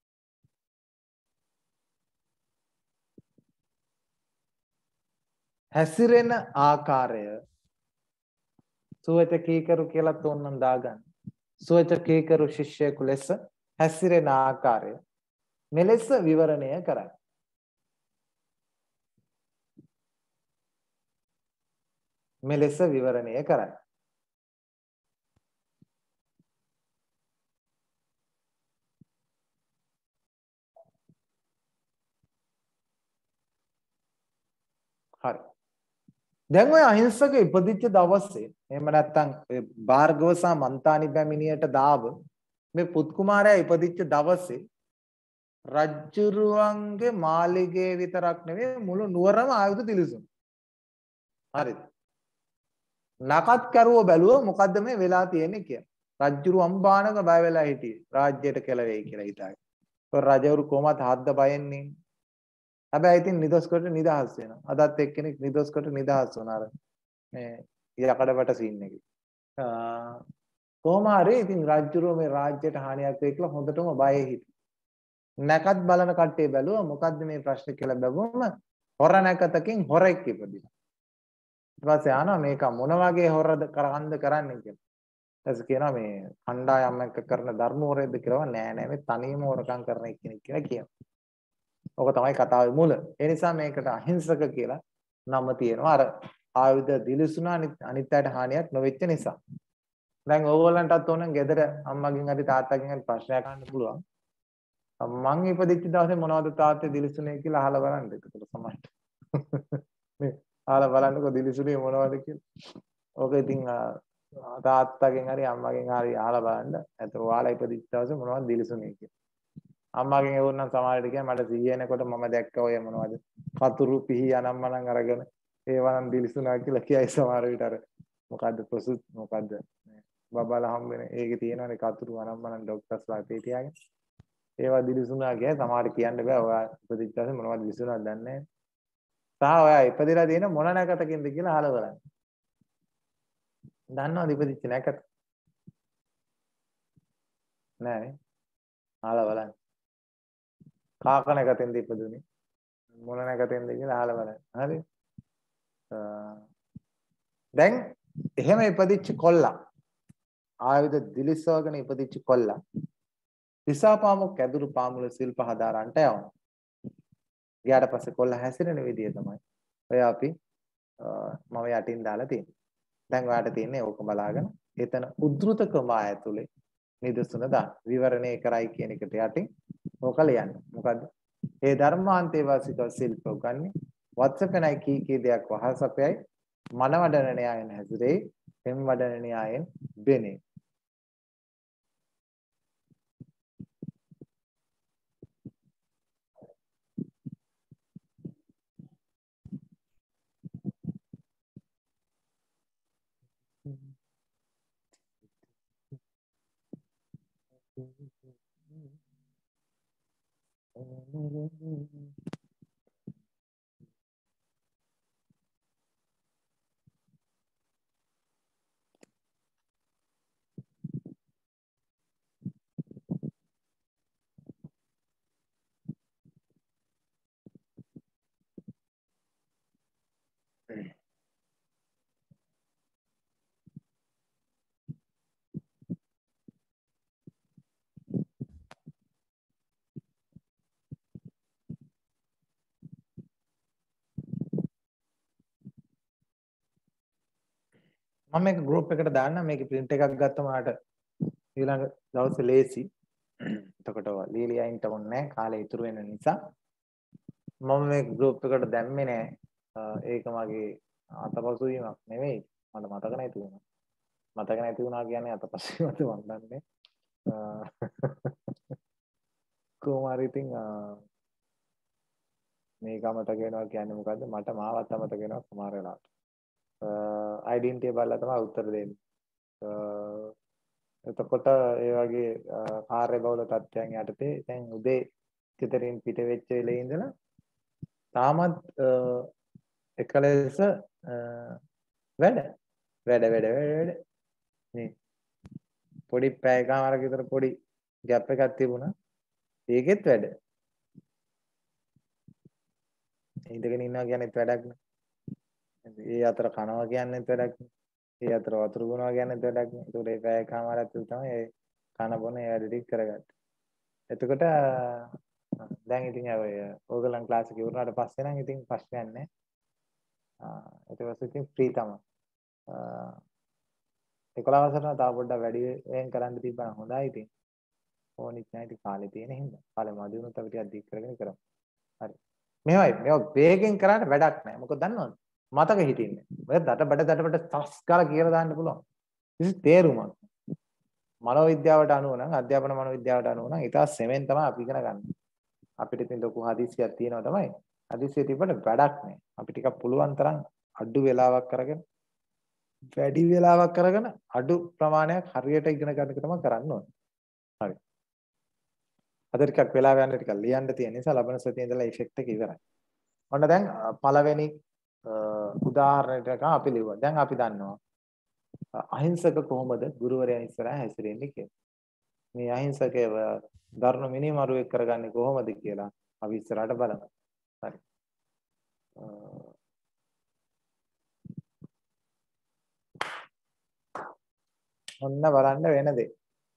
හැසිරෙන ආකාරය සුවච කීකරු කියලා තෝන්නම් දාගන්න. සුවච කීකරු ශිෂ්‍යයෙකු ලෙස හැසිරෙන ආකාරය මෙලෙස විවරණය කරයි. මෙලෙස විවරණය කරයි. හරි. දැන් ඔය අහිංසක ඉපදිච්ච දවසේ එහෙම නැත්නම් භාර්ගව සහ මන්තානි බැමිණියට දාව මේ පුත් කුමාරයා ඉපදිච්ච දවසේ රජ්ජුරුවන්ගේ මාලිගයේ විතරක් නෙවෙයි මුළු නුවරම ආයුධ දිලිසුණා. හරිද? නකත් කරුව බැලුවා මොකද්ද මේ වෙලා තියෙන්නේ කියලා. රජ්ජුරුව අම්බානක බය වෙලා හිටියේ. රාජ්‍යයට කෙලවෙයි කියලා හිතාගෙන. ඒ රජවරු කොහමද හද්ද බයෙන්නේ? හැබැයි ඉතින් නිදොස් කොට නිදහස් වෙනවා. අදත් එක්කෙනෙක් නිදොස් කොට නිදහස් වුණා. මේ යකඩ සීන් එකේ. කොහොම හරි ඉතින් රජුරෝ මේ රාජ්‍යයට හානියක් වෙයි කියලා හොඳටම බයෙ හිටියා. නැකත් බලන කට්ටිය බැලුවා මොකද්ද මේ ප්‍රශ්නේ කියලා බැලුවම හොර නැකතකින් හොරෙක් ඉපදිලා. ඊට පස්සේ ආනවා මේක මොන වගේ හොරද කරන්නේ කියලා. ඊට කියනවා මේ කණ්ඩායම් එක කරන ධර්ම හොරෙක්ද කියලා. නෑ නෑ මේ තනියම හොරකම් කරන කෙනෙක් කියලා කියනවා. ඕක තමයි කතාවේ මුල. ඒ නිසා මේකට අහිංසක කියලා නම තියෙනවා. අර ආයුධ දිලිසුණා අනිත් අයට හානියක් නොවෙච්ච නිසා. දැන් ඕගොල්ලන්ටත් ඕන ගෙදර අම්මගෙන් හරි තාත්තගෙන් හරි ප්‍රශ්නයක් අහන්න පුළුවන්. මං ඉපදිච්ච දවසේ මොනවද තාත්තේ දිලිසුනේ කියලා අහලා බලන්න. ඒකට සමහරට. මේ අහලා බලන්නකො දිලිසුනේ මොනවද කියලා. ඕක ඉතින් තාත්තගෙන් හරි අම්මගෙන් හරි අහලා බලන්න. එතකොට ඔයාලා ඉපදිච්ච දවසේ මොනවද දිලිසුනේ කියලා. අම්මාගෙන් එවුන්නම් සමහරට කියන මට සීය එනකොට මම දැක්ක ඔය මොනවද කතුරු පිහි අනම්මනම් අරගෙන ඒවනම් දිලිසුනා කියලා කියයි සමහර විට අර මොකද්ද ප්‍රසුත් මොකද්ද බබාලා හම් වෙන ඒකේ තියෙනවනේ කතුරු අනම්මනම් ડોක්ටර්ස්ලා අපේ තියාගෙන ඒවා දිලිසුනා කිය සමහර කියන්න බෑ ඔයා ඉපදිච්ච දවසේ මොනවද දිලිසුනාද දන්නේ නැහැ. ඔයා ඉපදිලා තියෙන මොන නැකතකින්ද කියලා අහලා බලන්න. දන්නවද ඉපදිච්ච නැකත? නෑනේ. අහලා බලන්න. කාක නැකතෙන්ද ඉපදුනේ? මොන නැකතෙන්ද කියලා අහලා බලන්න. හරි? දැන් එහෙම ඉපදිච්ච කොල්ලා ආයුධ දිලිසවගෙන ඉපදිච්ච කොල්ලා දිසාපාමොක් ඇදුරු පාමුල ශිල්ප හදාරන්නට යවනවා. ගියාට පස්සේ කොල්ලා හැසිරෙන විදිය තමයි ඔය අපි මම යටින් දාලා තියෙන්නේ. දැන් ඔයාලට තියෙන්නේ ඕක බලාගෙන එතන උද්ෘතකම ඇතුලේ නිදසුන දාන්න. විවරණය කරයි කියන එකට යටින් ඕක ලියන්න. මොකද්ද? ඒ ධර්මාන්තේ වාසික ශිල්ප උගන්නේ වත්සකණයි කී දෙයක් වහසපයයි මනවඩන න්‍යායෙන් හැසිරෙයි එම් වඩන න්‍යායෙන් බෙනේ. මම මේක ගෲප් එකට දාන්න මේකේ print එකක් ගත්තම ආට ඊළඟ දවසේ ලේසි. එතකොට ලීලියයින්ට ඕනේ නැහැ කාලේ ඉතුරු වෙන නිසා මම මේ ගෲප් එකට දැම්මේ නැහැ. ඒක මගේ අතපසු වීමක් නෙවෙයි. මට මතක නැති වුණා. මතක නැති වුණා කියන්නේ අතපසු වීමද මන් දන්නේ. කොහොම හරි ඉතින් මේක අමතක වෙනවා කියන්නේ මොකද්ද? මට මාවත් අමතක වෙනවා සමහර වෙලාවට. ඩෙන්ටිටි බලලා තමයි උත්තර දෙන්නේ. එතකොට ඒ වගේ කාර්ය බහුල තත්ත්වයන් යටතේ දැන් උදේ ගෙදරින් පිට වෙච්ච වෙලේ ඉඳලා තාමත් එකලෙස වැඩ නේ පොඩි පැයකමාරක විතර පොඩි ગેප් එකක් තිබුණා. ඒකෙත් වැඩ. ඉඳගෙන ඉන්නවා කියන්නේත් වැඩක් නේ. ඒ අතර කනවා කියන්නේත් වැඩක් නේ. ඒ අතර වතුර බොනවා කියන්නේත් වැඩක් නේ. ඒකට ඒ පැයකමාරක් තමයි ඒ කන බොන ඒ වැඩ ටික කරගත්තේ. එතකොට දැන් ඉතින් ඔය ඕගලන් ක්ලාස් එක ඉවරනාට පස්සේ නම් ඉතින් ප්‍රශ්නයක් නැහැ. ඊට පස්සේ ඉතින් ෆ්‍රී තමයි. 11 වසරට තව පොඩ්ඩක් වැඩි වෙන් කරන්න තිබ්බනම් හොඳයි ඉතින්. ඕනිත් නැහැ ඉතින් කාලේ තියෙන හින්දා. කාලේ මදි වුණොත් අපි ටිකක් දික් කරගෙන කරමු. හරි. මේවයි මේවා වේගෙන් කරාට වැඩක් නැහැ. මොකද දන්නවද? මතක හිටින්නේ. ඔය දඩබඩ තස් කාලා කියලා දාන්න පුළුවන්. කිසි තේරුමක්. මනෝවිද්‍යාවට අනුව නම් අධ්‍යාපන මනෝවිද්‍යාවට අනුව නම් ඊට සෙමෙන් තමයි අපි ඉගෙන ගන්න. අපිට ඉතින් ලොකු හදිස්සියක් තියෙනවා තමයි. හදිස්සිය තිබ්බට වැඩක් නැහැ. අපි ටිකක් පුළුවන් තරම් අඩු වෙලාවක් කරගෙන වැඩි වෙලාවක් කරගෙන අඩු ප්‍රමාණයක් හරියට ඉගෙන ගන්න එක තමයි කරන්න ඕනේ. හරි. අද ටිකක් වෙලාව යන ටිකක් ලියන්න තියෙන නිසා ලබන සතියේ ඉඳලා ඉෆෙක්ට් එක ඉවරයි. ඔන්න දැන් පළවෙනි උදාහරණයට අපි ලියුවා. දැන් අපි දන්නවා අහිංසක කොහොමද ගුරුවරයා ඉස්සරහා හැසිරෙන්නේ කියලා. මේ අහිංසකයව දරුණු මිනිමරුවෙක් කරගන්නේ කොහොමද කියලා අපි ඉස්සරහට බලමු. හරි. ඔන්න බලන්න වෙන දේ.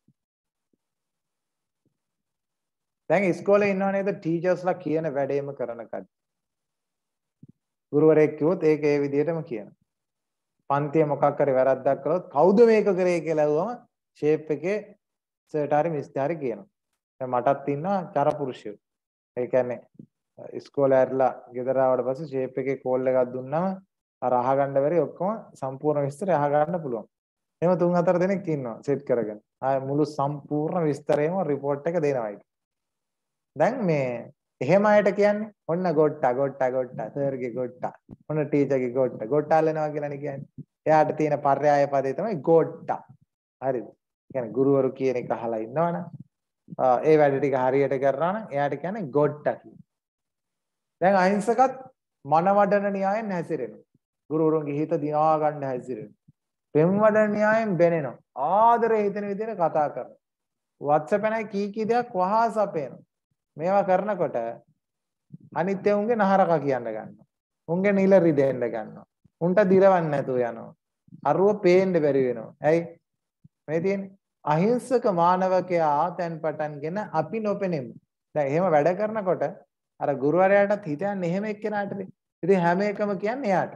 දැන් ඉස්කෝලේ ඉන්නව නේද ටීචර්ස්ලා කියන වැඩේම කරන කට්ටිය. ගුරුවරයෙක් කිව්වොත් ඒක ඒ විදිහටම කියනවා. පන්තියේ මොකක් හරි වැරද්දක් කළොත් කවුද මේක කරේ කියලා අහුවම ෂේප් එකේ සර්ට හරි මිස්ට හරි කියනවා. දැන් මටත් ඉන්නවා චරපුරුෂයෝ. ඒ කියන්නේ ඉස්කෝලේ ඇරලා ගෙදර ආවට පස්සේ ෂේප් එකේ කෝල් එකක් දුන්නම අර අහගන්න බැරි ඔක්කොම සම්පූර්ණ විස්තරය අහගන්න පුළුවන්. එහෙම 3-4 දෙනෙක් ඉන්නවා සෙට් කරගෙන. ආය මුළු සම්පූර්ණ විස්තරයම රිපෝට් එක දෙනවා. දැන් මේ එහෙම අයට කියන්නේ ඔන්න ගොට්ටා සර්ගේ ගොට්ටා. ඔන්න ටීචර්ගේ ගොට්ටා අල්ලනවා කියලානේ කියන්නේ. එයාට තියෙන පර්යාය පදේ තමයි ගොට්ටා. හරිද? කියන්නේ ගුරුවරු කියන එක අහලා ඉන්නවනම් ඒ වැඩ ටික හරියට කරනවා නම් එයාට කියන්නේ ගොට්ටා කියලා. දැන් අහිංසකත් මනවඩන න්‍යායෙන් හැසිරෙනවා. ගුරුවරුන්ගේ හිත දිනා ගන්න හැසිරෙනවා. පෙම්වඩන න්‍යායෙන් බැනෙනවා. ආදරේ හිතෙන විදිහට කතා කරනවා. WhatsApp එකේ කී දෙයක් වහාස අපේනවා. මේවා කරනකොට අනිත් උන්ගේ නහරක කියන්න ගන්නවා. උන්ගේ නිලරි දෙන්න ගන්නවා. උන්ට දිරවන්න නැතුව යනවා. අරුව පේන්න බැරි වෙනවා. ඇයි? මේ තියෙන්නේ අහිංසක මානවකයා තැන් පටන්ගෙන අපි නොපෙනෙමු. දැන් එහෙම වැඩ කරනකොට අර ගුරුවරයාටත් හිතන්නේ එහෙම එක්කෙනාටනේ. ඉතින් හැම එකම කියන්නේ එයාට.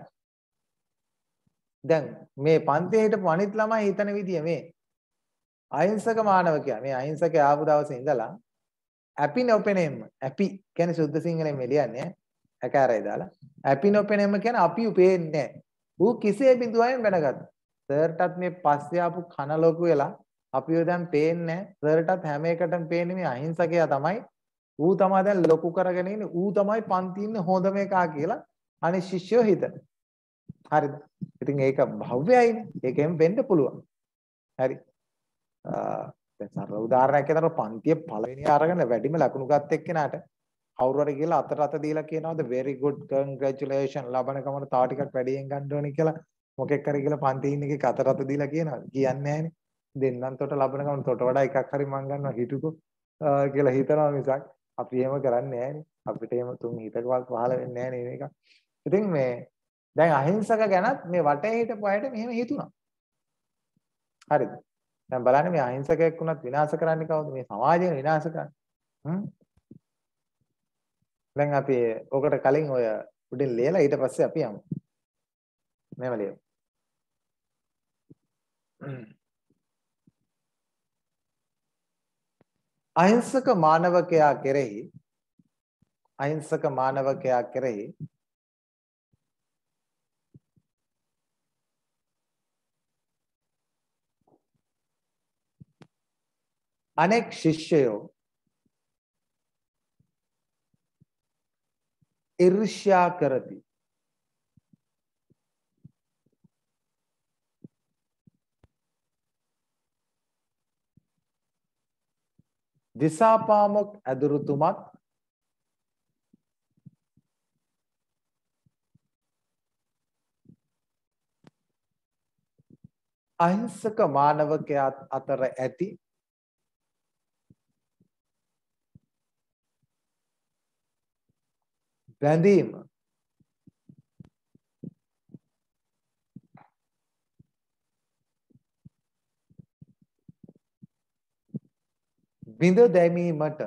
දැන් මේ පන්තියේ හිටපු අනිත් ළමයි හිතන විදිය මේ අහිංසක මානවකයා මේ අහිංසකයා ආපු දවසේ ඉඳලා අපි නොපෙනෙන්න. අපි කියන්නේ සුද්ධ සිංහලෙන් මෙලියන්නේ ඇකාරය දාලා. අපි නොපෙනෙන්න කියන්නේ අපිව පේන්නේ නැහැ. ඌ කිසිේ බිඳුවෙන් වෙනගත්තා. සර්ටත් මේ පස්සේ ආපු කන ලොකු වෙලා අපිව දැන් පේන්නේ නැහැ. සර්ටත් හැම එකටම පේන්නේ මේ අහිංසකයා තමයි. ඌ තමයි දැන් ලොකු කරගෙන ඉන්නේ. ඌ තමයි පන්තියේ ඉන්න හොඳම එකා කියලා අනිත් ශිෂ්‍යයෝ හිතන. හරිද? ඉතින් ඒක භව්‍යයිනේ. ඒකෙන් වෙන්න පුළුවන්. හරි. දැන් සරල උදාහරණයක් විතර පන්තියේ පළවෙනි අරගෙන වැඩිම ලකුණු ගත්ත එක්කෙනාට කවුරු හරි කියලා අත දීලා කියනවාද very good congratulation ලබන කමර තව ටිකක් වැඩියෙන් ගන්න ඕනේ කියලා මොකෙක් හරි කියලා පන්තියේ ඉන්න එකේ අත දීලා කියනවාද කියන්නේ නැහැනේ දෙන්නන් තොට ලබන කමර තොට වඩා එකක් හරි මං ගන්නවා හිටුකෝ කියලා හිතනවා මිසක් අපි එහෙම කරන්නේ නැහැනේ අපිට එහෙම තුන් හිතකවත් පහල වෙන්නේ නැහැ මේක ඉතින් මේ දැන් අහිංසක ගැනත් මේ වටේ හිටපු අයට මෙහෙම හිතුණා හරිද දැන් බලන්න මේ අහිංසකයෙක් වුණත් විනාශ කරන්නේ කවුද? මේ සමාජය විනාශ කරන්නේ. දැන් අපි ඔකට කලින් ඔය උඩින් ලියලා ඊට පස්සේ අපි යමු. මේව ලියමු. අහිංසක මානවකයා කෙරෙහි අනෙක් ශිෂ්‍යයෝ ඊර්ෂ්‍යා කරති. දිසාපාමොක් ඇදුරුතුමත් අහිංසක මානවකයා අතර ඇති බැඳීම බිඳ දැමීමට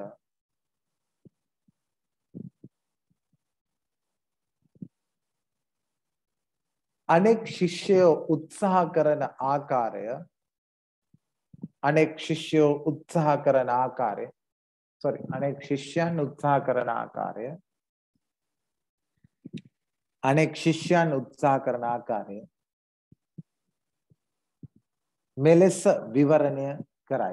අනෙක් ශිෂ්‍යයෝ උත්සාහ කරන ආකාරය අනෙක් ශිෂ්‍යයන් උත්සාහ කරන ආකාරය මෙලෙස විවරණය කරයි.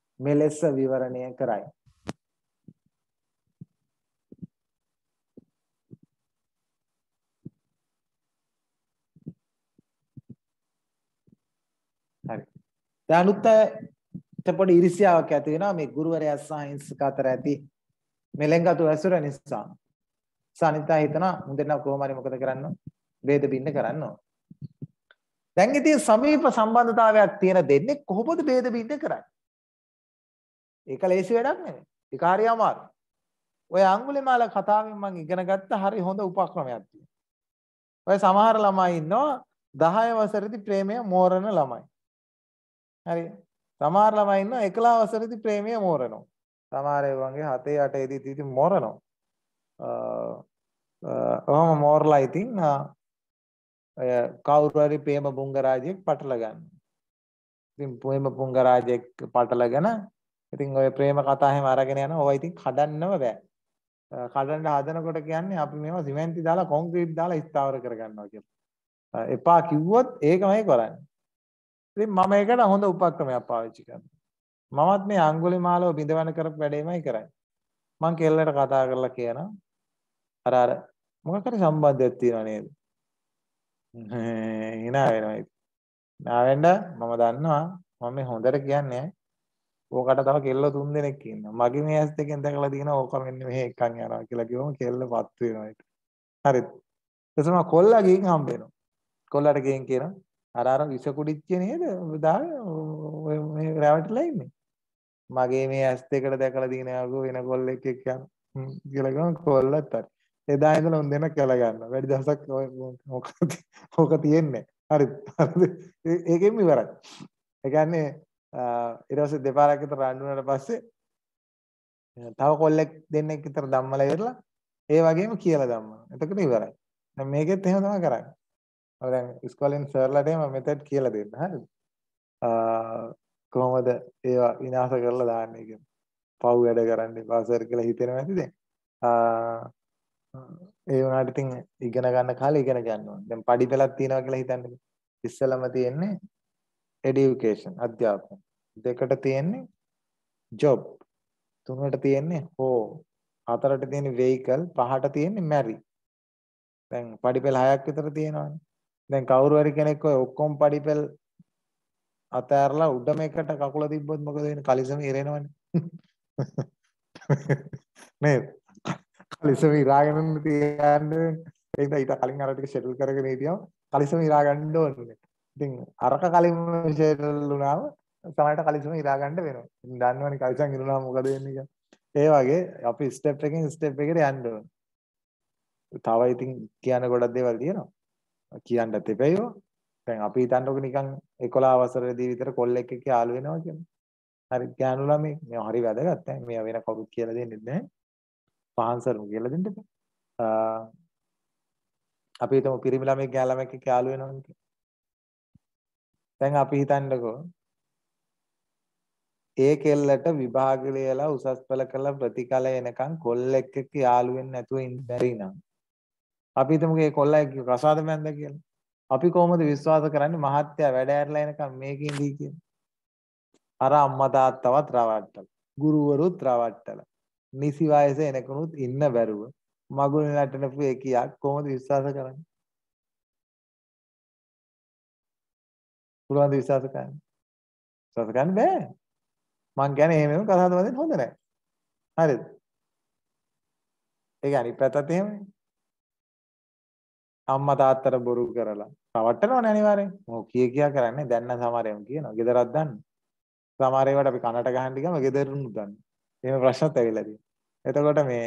හරි. දැන් අනුත් පොඩි ඉරිසියාවක් ඇති වෙනවා මේ ගුරුවරයා සහ හිංසක අතර ඇති මෙලෙන්ගතු ඇසුර නිසා. සනිතා හිතනවා මුදෙන්නා කොහොම හරි මොකද කරන්න ඕන? ભેද බින්න කරන්න ඕන. දැන් ඉතින් සමීප සම්බන්ධතාවයක් තියෙන දෙන්නේ කොහොමද ભેද බින්න කරන්නේ? ඒක ලේසි වැඩක් නෙමෙයි. ඒක හරි අමාරුයි. ඔය අඟුලිමාල කතාවෙන් මම ඉගෙන ගත්ත හරි හොඳ උපක්‍රමයක් තියෙනවා. ඔය සමහර ළමයි ඉන්නවා 10 වසරේදී ප්‍රේමය මෝරන ළමයි. හරි. සමහර ළමයි ඉන්නවා 11 වසරේදී ප්‍රේමය මෝරනවා. සමහර ඒ වගේ 7 8 දී මෝරනවා. ඔහොම මෝරලා ඉතින් ඔය කවුරු හරි ප්‍රේම පුංගරාජෙක් පටල ගන්න. ඉතින් ප්‍රේම පුංගරාජෙක් පටලගෙන ඉතින් ඔය ප්‍රේම කතා හැම අරගෙන යනවා. ඔය ඉතින් කඩන්නම බෑ. කඩන්න හදනකොට කියන්නේ අපි මේවා සිමෙන්ති දාලා කොන්ක්‍රීට් දාලා ස්ථාවර කරගන්නවා කියලා. එපා කිව්වොත් ඒකමයි කරන්නේ. ඉතින් මම ඒකට හොඳ උපක්‍රමයක් පාවිච්චි කරනවා. මමත් මේ අඟුලිමාලව බිඳවන කරපු වැඩේමයි කරන්නේ. මං කෙල්ලට කතා කරලා කියනවා අර මොකක් හරි සම්බන්ධයක් තියෙනව නේද? hina වෙනවා ඉතින්. නාවෙන්න මම දන්නවා මම මේ හොඳට කියන්නේ ඕකට තව කෙල්ල 3 දෙනෙක් ඉන්නවා. මගේ මේ ඇස් දෙකෙන් දැකලා දිනවා ඕක මෙන්න මෙහෙ එකන් යනවා කියලා කිව්වම කෙල්ලපත් වෙනවා ඒක. හරිද? එතකොට මම කොල්ලා ගිහින් හම්බ වෙනවා. කොල්ලාට ගිහින් කියනවා අර විස කුඩිච්චේ නේද? දාගෙන ඔය මේ රැවටිලා ඉන්නේ. මගේ මේ ඇස් දෙකට දැකලා දිනවකෝ වෙන කොල්ලෙක් එක්ක යනවා. කියලා ගමන් කොල්ලත් හරි. එදා ඉඳලා උන් දෙන්න කැල ගන්නවා. වැඩි දවසක් ඕක තියෙන්නේ. හරිද? ඒකෙම ඉවරයි. ඒ කියන්නේ ඊට පස්සේ දෙපාරක් විතර රණ්ඩු වුණාට පස්සේ තව කොල්ලෙක් දෙන්නෙක් විතර ධම්මලා ඉවරලා ඒ වගේම කියලා ධම්මනවා. එතකොට ඉවරයි. දැන් මේකෙත් එහෙම තමයි කරන්නේ. ඔය දැන් ඉස්කෝලෙන් සර්ලාට එහෙම මෙතඩ් කියලා දෙන්න. හරිද? කොහොමද ඒවා විනාශ කරලා දාන්නේ කියලා. පව් වැඩ කරන්න එපා සර් කියලා හිතෙනවා ඇති දැන්. ඒ වුණාට ඉතින් ඉගෙන ගන්න කාලේ ඉගෙන ගන්න ඕනේ. දැන් පඩි පෙළක් තියනවා කියලා හිතන්නකෝ. ඉස්සෙල්ලම තියෙන්නේ education අධ්‍යාපන. දෙකට තියෙන්නේ job. තුනට තියෙන්නේ home. හතරට තියෙන්නේ vehicle. පහට තියෙන්නේ marry. දැන් පඩි පෙළ 6ක් විතර තියෙනවානේ. දැන් කවුරු හරි කෙනෙක් ඔය ඔක්කොම පඩි පෙළ අතෑරලා උඩම එකට කකුල තිබ්බොත් මොකද වෙන්නේ? කලිසම ඉරෙනවනේ. නේද? කලිසම ඉරාගෙන තියන්නේ. ඒක ඊට කලින් අර ටික ෂෙඩියුල් කරගෙන හිටියම කලිසම ඉරා ගන්න ඕනේ. ඉතින් අරක කලින් ෂෙඩියුල් වුණාම සමහරට කලිසම ඉරා ගන්න වෙනවා. ඉතින් දන්නවනේ කලිසම් ඉරුණාම මොකද වෙන්නේ කියලා. ඒ වගේ අපි ස්ටෙප් එකකින් ස්ටෙප් එකට යන්න ඕනේ. තව ඉතින් කියන්න ගොඩක් දේවල් තියෙනවා. කියන්නත් එපැයි ඒවා. දැන් අපි හිතන්නකො නිකන් 11 වසරේදී විතර කොල්ලෙක් එක්ක යාළු වෙනවා කියන්නේ. හරි ගෑනු ළමයි මේවා හරි වැදගත් ඈ. මේවා වෙන කවුරුත් කියලා දෙන්නේ නැහැ. පහන්සරුන් කියලා දෙන්න බෑ. අපි හිතමු පිරිමි ළමයි ගෑනු ළමයි එක්ක යාළු වෙනවා කියලා. දැන් අපි හිතන්නකෝ ඒ කෙල්ලට විභාග ලියලා උසස් පෙළ කළා ප්‍රතිඵල එනකන් කොල්ලෙක් එක්ක යාළු වෙන්න නැතුව ඉන්න බැරි නම් අපි හිතමුකෝ ඒ කොල්ලා ප්‍රසාද මැන්ද කියලා. අපි කොහොමද විශ්වාස කරන්නේ මහත්තයා වැඩ ඇරලා එනකන් මේකේ ඉඳී කියලා. අර අම්මා තාත්තවත් රවට්ටලා ගුරුවරුත් රවට්ටලා නිසි වයසේ එනකනුත් ඉන්න බැරුව මගුල් නටනපු එකියක් කොහොමද විශ්වාස කරන්නේ? පුළුවන් ද විශ්වාස කරන්න? විශ්වාස කරන්න බෑ. මං කියන්නේ එහෙම කතාවද වදින්න හොඳ නැහැ. හරිද? ඒක අනිත් පැත්තත් එහෙමයි. අම්මා තාත්තට බොරු කරලා රවට්ටනවනේ අනිවාර්යෙන්. මොකෝ කියා කරන්නේ දැන් නම් සමහරයම කියනවා. ගෙදරක් දන්න. සමහර ඒවාට අපි කනට ගහන්න ගියාම ගෙදරුණු දන්න. එහෙම ප්‍රශ්නත් ඇවිල්ලා තියෙනවා. එතකොට මේ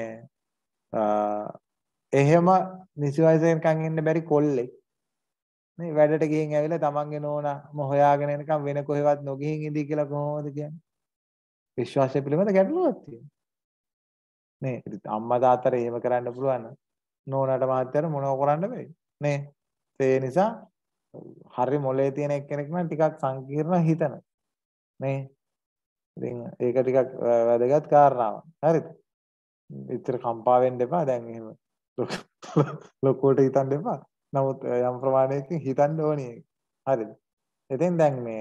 එහෙම නිසි වයසෙන්කන් ඉන්න බැරි කොල්ලෙක් මේ වැඩට ගිහින් ඇවිල්ලා තමන්ගේ නෝනාම හොයාගෙන එනකම් වෙන කොහෙවත් නොගිහින් ඉඳී කියලා කොහොමද කියන්නේ? විශ්වාසය පිළිබඳ ගැටලුවක් තියෙනවා. නේ අම්මා තාත්තට එහෙම කරන්න පුළුවන් නෝනාට මහත්තයාට මොනව කරන්න බැයි නේ ඒ නිසා හරි මොලේ තියෙන එක්කෙනෙක් නම් ටිකක් සංකීර්ණ හිතන නේ ඉතින් ඒක ටිකක් වැදගත් කාරණාවක් හරිද ඉතින් කම්පා වෙන්න එපා දැන් එහෙම ලොකුවට හිතන්න එපා නමුත් යම් ප්‍රමාණයකින් හිතන්න ඕනේ හරිද ඉතින් දැන් මේ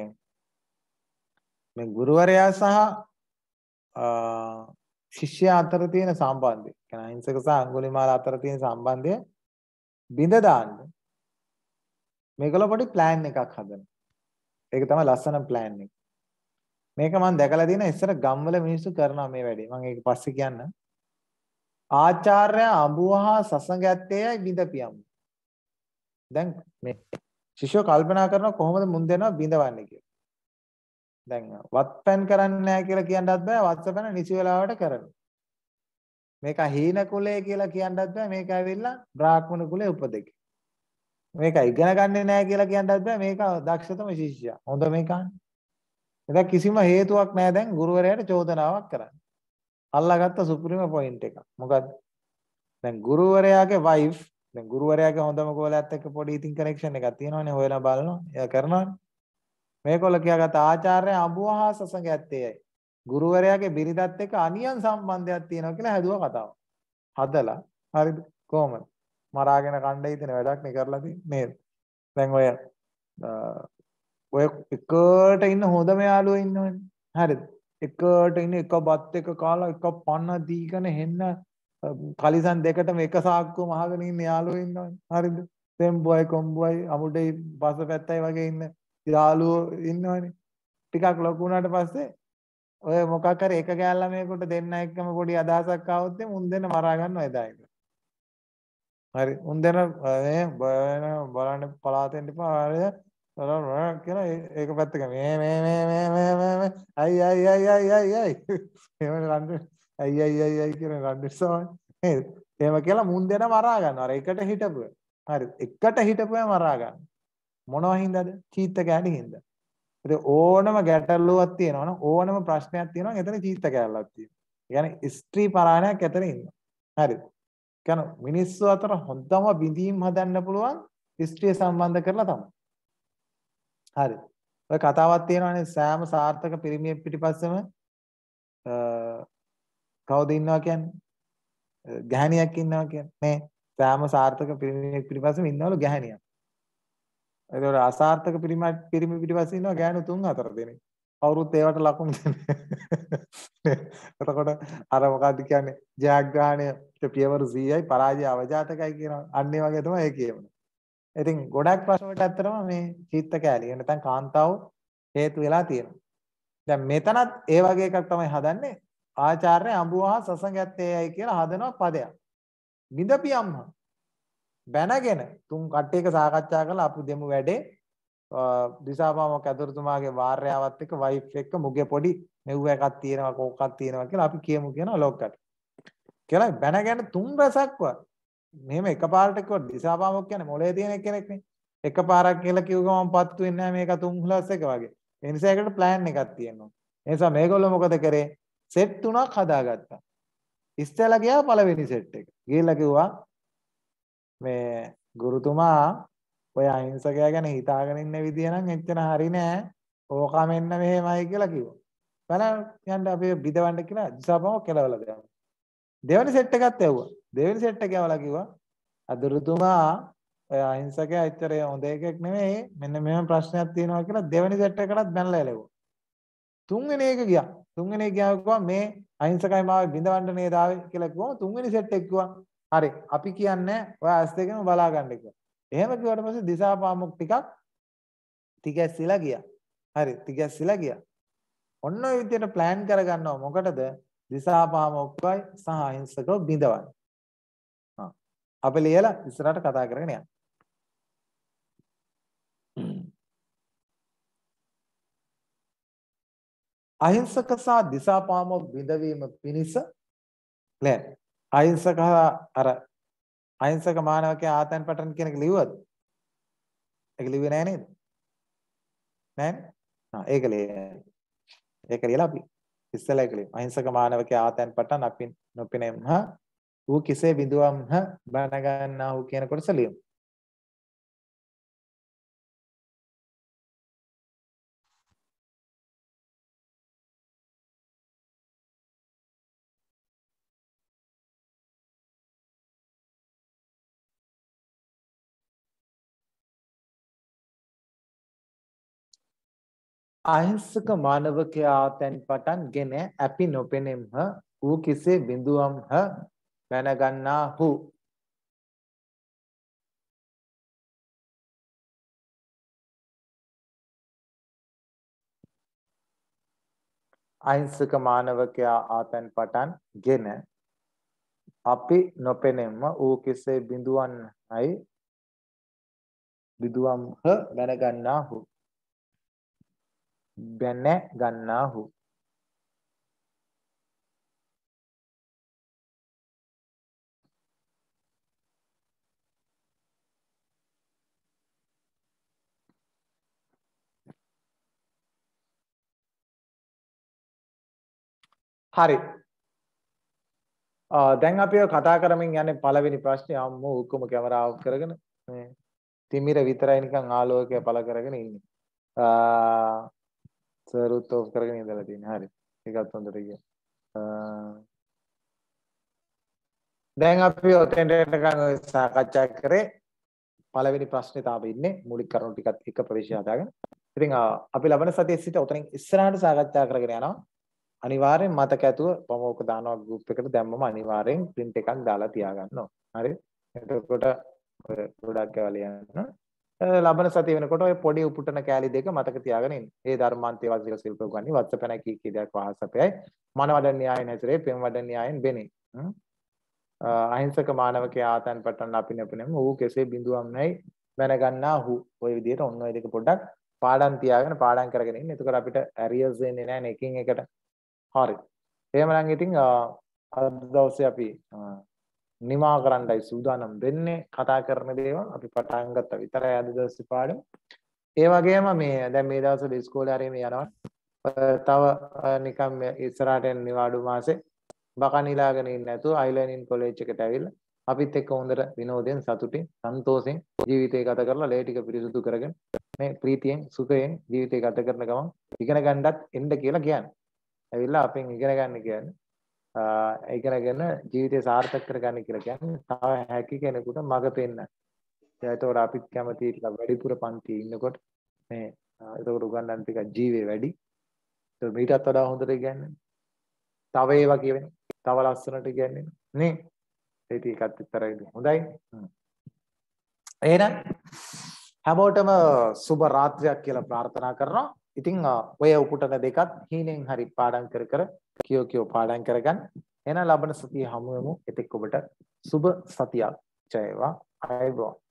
ගුරුවරයා සහ ශිෂ්‍යයා අතර තියෙන සම්බන්ධය කියන්නේ අහිංසක සහ අඟුලිමාල අතර තියෙන සම්බන්ධය බිඳ දාන්න මේකල පොඩි ප්ලෑන් එකක් හදනවා. ඒක තමයි ලස්සන ප්ලෑන් එක. මේක මම දැකලා තියෙන ඉස්සර ගම්වල මිනිස්සු කරනවා මේ වැඩේ. මම ඒක පස්සේ කියන්න. ආචාර්ය අඹුවහා සසඟැත්තේයි බිඳපියම්. දැන් මේ ශිෂ්‍යෝ කල්පනා කරනවා කොහොමද මුන් දෙනවා බිඳවන්නේ කියලා. දැන් වත්පැන් කරන්නේ නැහැ කියලා කියන්නත් බෑ වත්සපැන නිසි වෙලාවට කරනවා. මේක හීන කුලය කියලා කියන්නත් බෑ මේක ඇවිල්ලා බ්‍රාහ්මණ කුලයේ උපදෙක. මේක ඉගෙන ගන්නේ නැහැ කියලා කියන්නත් බෑ මේක දක්ෂතම ශිෂ්‍යයා. හොඳ මේකන්නේ. එතන කිසිම හේතුවක් නැහැ දැන් ගුරුවරයාට චෝදනාවක් කරන්න. අල්ලාගත්ත සුප්‍රීම පොයින්ට් එක. මොකද දැන් ගුරුවරයාගේ වයිෆ් දැන් ගුරුවරයාගේ හොඳම ගෝලයාත් එක්ක පොඩි ඉතින් කනෙක්ෂන් එකක් තියෙනවනේ හොයලා බලනවා. එයා කරනවානේ. මේකොල්ල කියාගත්ත ආචාර්ය අඹුවහා සසඟැත්තේයි. ගුරුවරයාගේ බිරිඳත් එක්ක අනියම් සම්බන්ධයක් තියෙනවා කියලා හැදුවා කතාව. හදලා හරිද කොහමද? මරාගෙන කණ්ඩ හිතෙන වැඩක් නේ කරලා තියෙන්නේ නේද? දැන් ඔය එකට ඉන්න හොඳම යාළුවෝ ඉන්නවනේ. හරිද? එකට ඉන්න එක බත් එක කාලා එක පන්න දීගෙන හෙන්න කලිසන් දෙකටම එක සාක්කුවම අහගෙන ඉන්න යාළුවෝ ඉන්නවනේ. හරිද? තෙම්බුවයි කොම්බුවයි අමුඩේ පසපැත්තයි වගේ ඉන්න යාළුවෝ ඉන්නවනේ. ටිකක් ලොකු වුණාට පස්සේ ඔය මොකක් හරි එක ගෑල් ළමයෙකුට දෙන්න එක්කම පොඩි අදහසක් ආවොත් මුන් දෙන්න මරා ගන්නවා එදා ඉඳලා. හරි මුන් දෙන්න මේ බලන්න පලාතෙන් ඉපා හරිද? කියලා ඒක පැත්තක මේ අයි එහෙම රණ්ඩු අයි කියන රණ්ඩු සෝන් නේද? එහෙම කියලා මුන් දෙන්න මරා ගන්නවා. අර එකට හිටපුව. හරි එකට හිටපුවා මරා ගන්න. මොනවා හින්දාද? චීත්ත කෑලි හින්දා. ඉතින් ඕනම ගැටලුවක් තියෙනවා නම් ඕනම ප්‍රශ්නයක් තියෙනවා නම් එතන චීත්ත කැලලක් තියෙනවා. ඒ කියන්නේ ස්ත්‍රී පරායනයක් එතන ඉන්නවා. හරිද? කියන්නේ මිනිස්සු අතර හොඳම බිඳීම් හදන්න පුළුවන් ස්ත්‍රිය සම්බන්ධ කරලා තමයි. හරිද? ඔය කතාවක් තියෙනවානේ සෑම සාර්ථක පිරිමියෙක් පිටිපස්සෙම කවුද ඉන්නවා කියන්නේ? ගැහණියක් ඉන්නවා කියන්නේ. නේ? සෑම සාර්ථක පිරිමියෙක් පිටිපස්සෙම ඉන්නවලු ගැහණියක්. ඒතකොට අසාර්ථක පිරිමි පිටිපස්සේ ඉන්නවා ගෑනු 3-4 දෙනෙක්. කවුරුත් ඒවට ලකුණු දෙන්නේ. එතකොට අර මොකද්ද කියන්නේ ජයග්‍රහණය පියවර 100යි පරාජය අවජාතකයි කියනවා. අන්න ඒ වගේ තමයි ඒ කියවනේ. ඉතින් ගොඩක් ප්‍රශ්න වලට ඇත්තටම මේ චිත්ත කැලිය නැත්නම් කාන්තාව හේතු වෙලා තියෙනවා. දැන් මෙතනත් ඒ වගේ එකක් තමයි හදන්නේ. ආචාර්ය අඹුවහා සසඟැත්තේයයි කියලා හදනවා පදයක්. බිඳපියම්ම බැනගෙන තුන් කට්ටියක සාකච්ඡා කරලා අපි දෙමු වැඩේ දිසාපාමොක් ඇදුරුතුමාගේ වාර්යාවත් එක්ක වයිෆ් එක්ක මුගේ පොඩි මෙව්ව එකක් තියෙනවා කෝකක් තියෙනවා කියලා අපි කියමු කියනවා ලොක්කට කියලා බැනගෙන තුන් රසක්ව මෙහෙම එකපාරට කිව්වොත් දිසාපාමොක් කියන්නේ මොලේ තියෙන කෙනෙක් නේ එකපාරක් කියලා කිව්ව ගමන් පත්තු වෙන්නේ නැහැ මේක 3+1 වගේ ඒ නිසා ඒකට ප්ලෑන් එකක් තියෙනවා ඒ නිසා මේගොල්ලෝ මොකද කරේ සෙට් 3ක් හදාගත්තා ඉස්සෙල්ලා ගියා පළවෙනි සෙට් එක ගිහලා කිව්වා මේ ගුරුතුමා ඔය අහිංසකයා ගැන හිතාගෙන ඉන්න විදිය නම් එච්චර හරි නෑ. ඕකම එන්න මෙහෙමයි කියලා කිව්වා. බලන්න යන්න අපි බිදවන්න කියලා දිසාපාම කෙලවලා දාමු. දෙවෙනි සෙට් එකත් ඇව්වා. දෙවෙනි සෙට් එක යවලා කිව්වා අදුරුතුමා ඔය අහිංසකයා එච්චර හොඳ එකෙක් නෙමෙයි. මෙන්න මෙහෙම ප්‍රශ්නයක් තියෙනවා කියලා දෙවෙනි සෙට් එකකටත් බැනලා එළෙව්වා. තුන්වෙනි එක ගියා. තුන්වෙනි එක ගියාම මේ අහිංසකයි මාව බිඳවන්න නේද ආවේ කියලා කිව්වම තුන්වෙනි සෙට් එක කිව්වා. හරි අපි කියන්නේ ඔය ඇස් දෙකම බලා ගන්න කියලා. එහෙම කිව්වට පස්සේ දිසාපාමුක් ටිකක් තිගැස්සිලා ගියා. හරි තිගැස්සිලා ගියා. ඔන්න ඔය විදිහට ප්ලෑන් කරගන්නවා මොකටද? දිසාපාමුක්වයි සහ අහිංසකව බිඳවන්න. අපි ලියලා ඉස්සරහට කතා කරගෙන යන්න. අහිංසක සහ දිසාපාමුක් බිඳවීම පිණිස ප්ලෑන්. අහිංසක අර අහිංසක මානවකයා ආතන් පටන් කියන එක ලිව්වද? ඒක ලිව්වේ නෑ නේද? නෑනේ. ඒක ලියලා අපි ඉස්සෙල්ලා ඒක ලියමු. අහිංසක මානවකයා ආතන් පටන් අපි නොපෙනෙම් ඌ කිසේ බිඳුවම් බනගන්නා වූ කියන කොටස ලියමු. අහිංසක මානවකයා ආතන් පටන් ගෙන අපි නොපෙනෙම් ඌ කිසේ බිඳුවම් බනගන්නා වූ අහිංසක මානවකයා ආතන් පටන් ගෙන අපි නොපෙනෙම්ම ඌ කෙසේ බිඳුවන්යි බිඳුවම් බැනගන්නාහු බැනගන්නාහු හරි දැන් අපි කතා කරමින් යන්නේ පළවෙනි ප්‍රශ්නේ අම්මෝ ඔක්කොම කැමරාව ඔෆ් කරගෙන මේ තිමිර විතරයි නිකන් ආලෝකය පළ කරගෙන ඉන්නේ. සරුත් ඔෆ් කරගෙන ඉඳලා තියෙනවා. හරි. ඒකත් හොඳට ගියා. දැන් අපි ඔතෙන්ට එනකන් සාකච්ඡා කරේ පළවෙනි ප්‍රශ්නේ තාම ඉන්නේ මූලික කරුණු ටිකත් එක ප්‍රවේශය හදාගෙන. ඉතින් අපි ලබන සතියේ සිට ඔතනින් ඉස්සරහට සාකච්ඡා කරගෙන යනවා. අනිවාර්යෙන් මතක ඇතුව ප්‍රමෝක දානවා ගෲප් එකට දැම්මම අනිවාර්යෙන් print එකක් දාලා තියාගන්න ඕන. හරි. එතකොට ගොඩක් ඒවා ලියන්න. ලබන සතිය වෙනකොට ඔය පොඩි උපුටන කෑලි දෙක මතක තියාගෙන ඉන්න. ඒ ධර්මාන්තයේ වාසික ශිල්ප ගන්නේ වත්සපැන කී දෙයක් වාසපයයි. මනවඩ න්‍යාය නැසරේ පෙම් වඩ න්‍යායෙන් බෙනේ. අහිංසක මානවකයා ආතන් පටන් අපි නැපෙනම ඌ කෙසේ බිඳුවම් නැයි දැනගන්නා හු ඔය විදිහට ඔන්න ඔය දෙක පොඩ්ඩක් පාඩම් තියාගෙන පාඩම් කරගෙන ඉන්න. එතකොට අපිට ඇරියර්ස් එන්නේ නැහැ නේ එකින් එකට. හරි. එහෙමනම් ඉතින් අද දවසේ අපි නිමා කරන්නයි සූදානම් වෙන්නේ. කතා කරන දේවල් අපි පටන් ගත්තා විතරයි අද දවසේ පාඩම. ඒ වගේම මේ දැන් මේ දවස්වල ඉස්කෝලේ හරියම යනවා. තව නිකන් ඉස්සරහට එන නිවාඩු මාසේ බකන් ඉලාගෙන ඉන්නේ නැතුව අයිලර්නින් කොලෙජ් එකට ඇවිල්ලා අපිත් එක්ක හොඳට විනෝදයෙන් සතුටින් සන්තෝෂෙන් ජීවිතය ගත කරලා ලේ ටික පිරිසුදු කරගෙන මේ ප්‍රීතියෙන් සුඛයෙන් ජීවිතය ගත කරන ගමන් ඉගෙන ගන්නත් එන්න කියලා කියන්නේ. ඇවිල්ලා අපෙන් ඉගෙන ගන්න කියන්නේ ඉගෙනගෙන ජීවිතය සාර්ථක කරගන්න කියලා කියන්නේ තව හැකි කෙනෙකුට මඟ පෙන්නන. ඒතකොට අපිත් කැමති ටිකක් වැඩිපුර පන්තියේ ඉන්නකොට මේ ඒතකොට උගන්නන්න ටිකක් ජීවේ වැඩි. ඒක මීටත් වඩා හොඳට ඉගෙනන්නේ. තව ඒවා කියවෙන. තව ලස්සනට ඉගෙනන්නේ නේ. ඒ ටිකත් විතරයි හොඳයි. එහෙනම් හැමෝටම සුබ රාත්‍රියක් කියලා ප්‍රාර්ථනා කරනවා. ඉතින් ඔය උපුටන දෙකත් හීනෙන් හරි පාඩම් කර කර කියෝ පාඩම් කරගන්න. එහෙනම් ලබන සතියේ හමු වෙමු. එතෙක් ඔබට සුබ සතියක්. ජය වේවා. ආයුබෝවන්.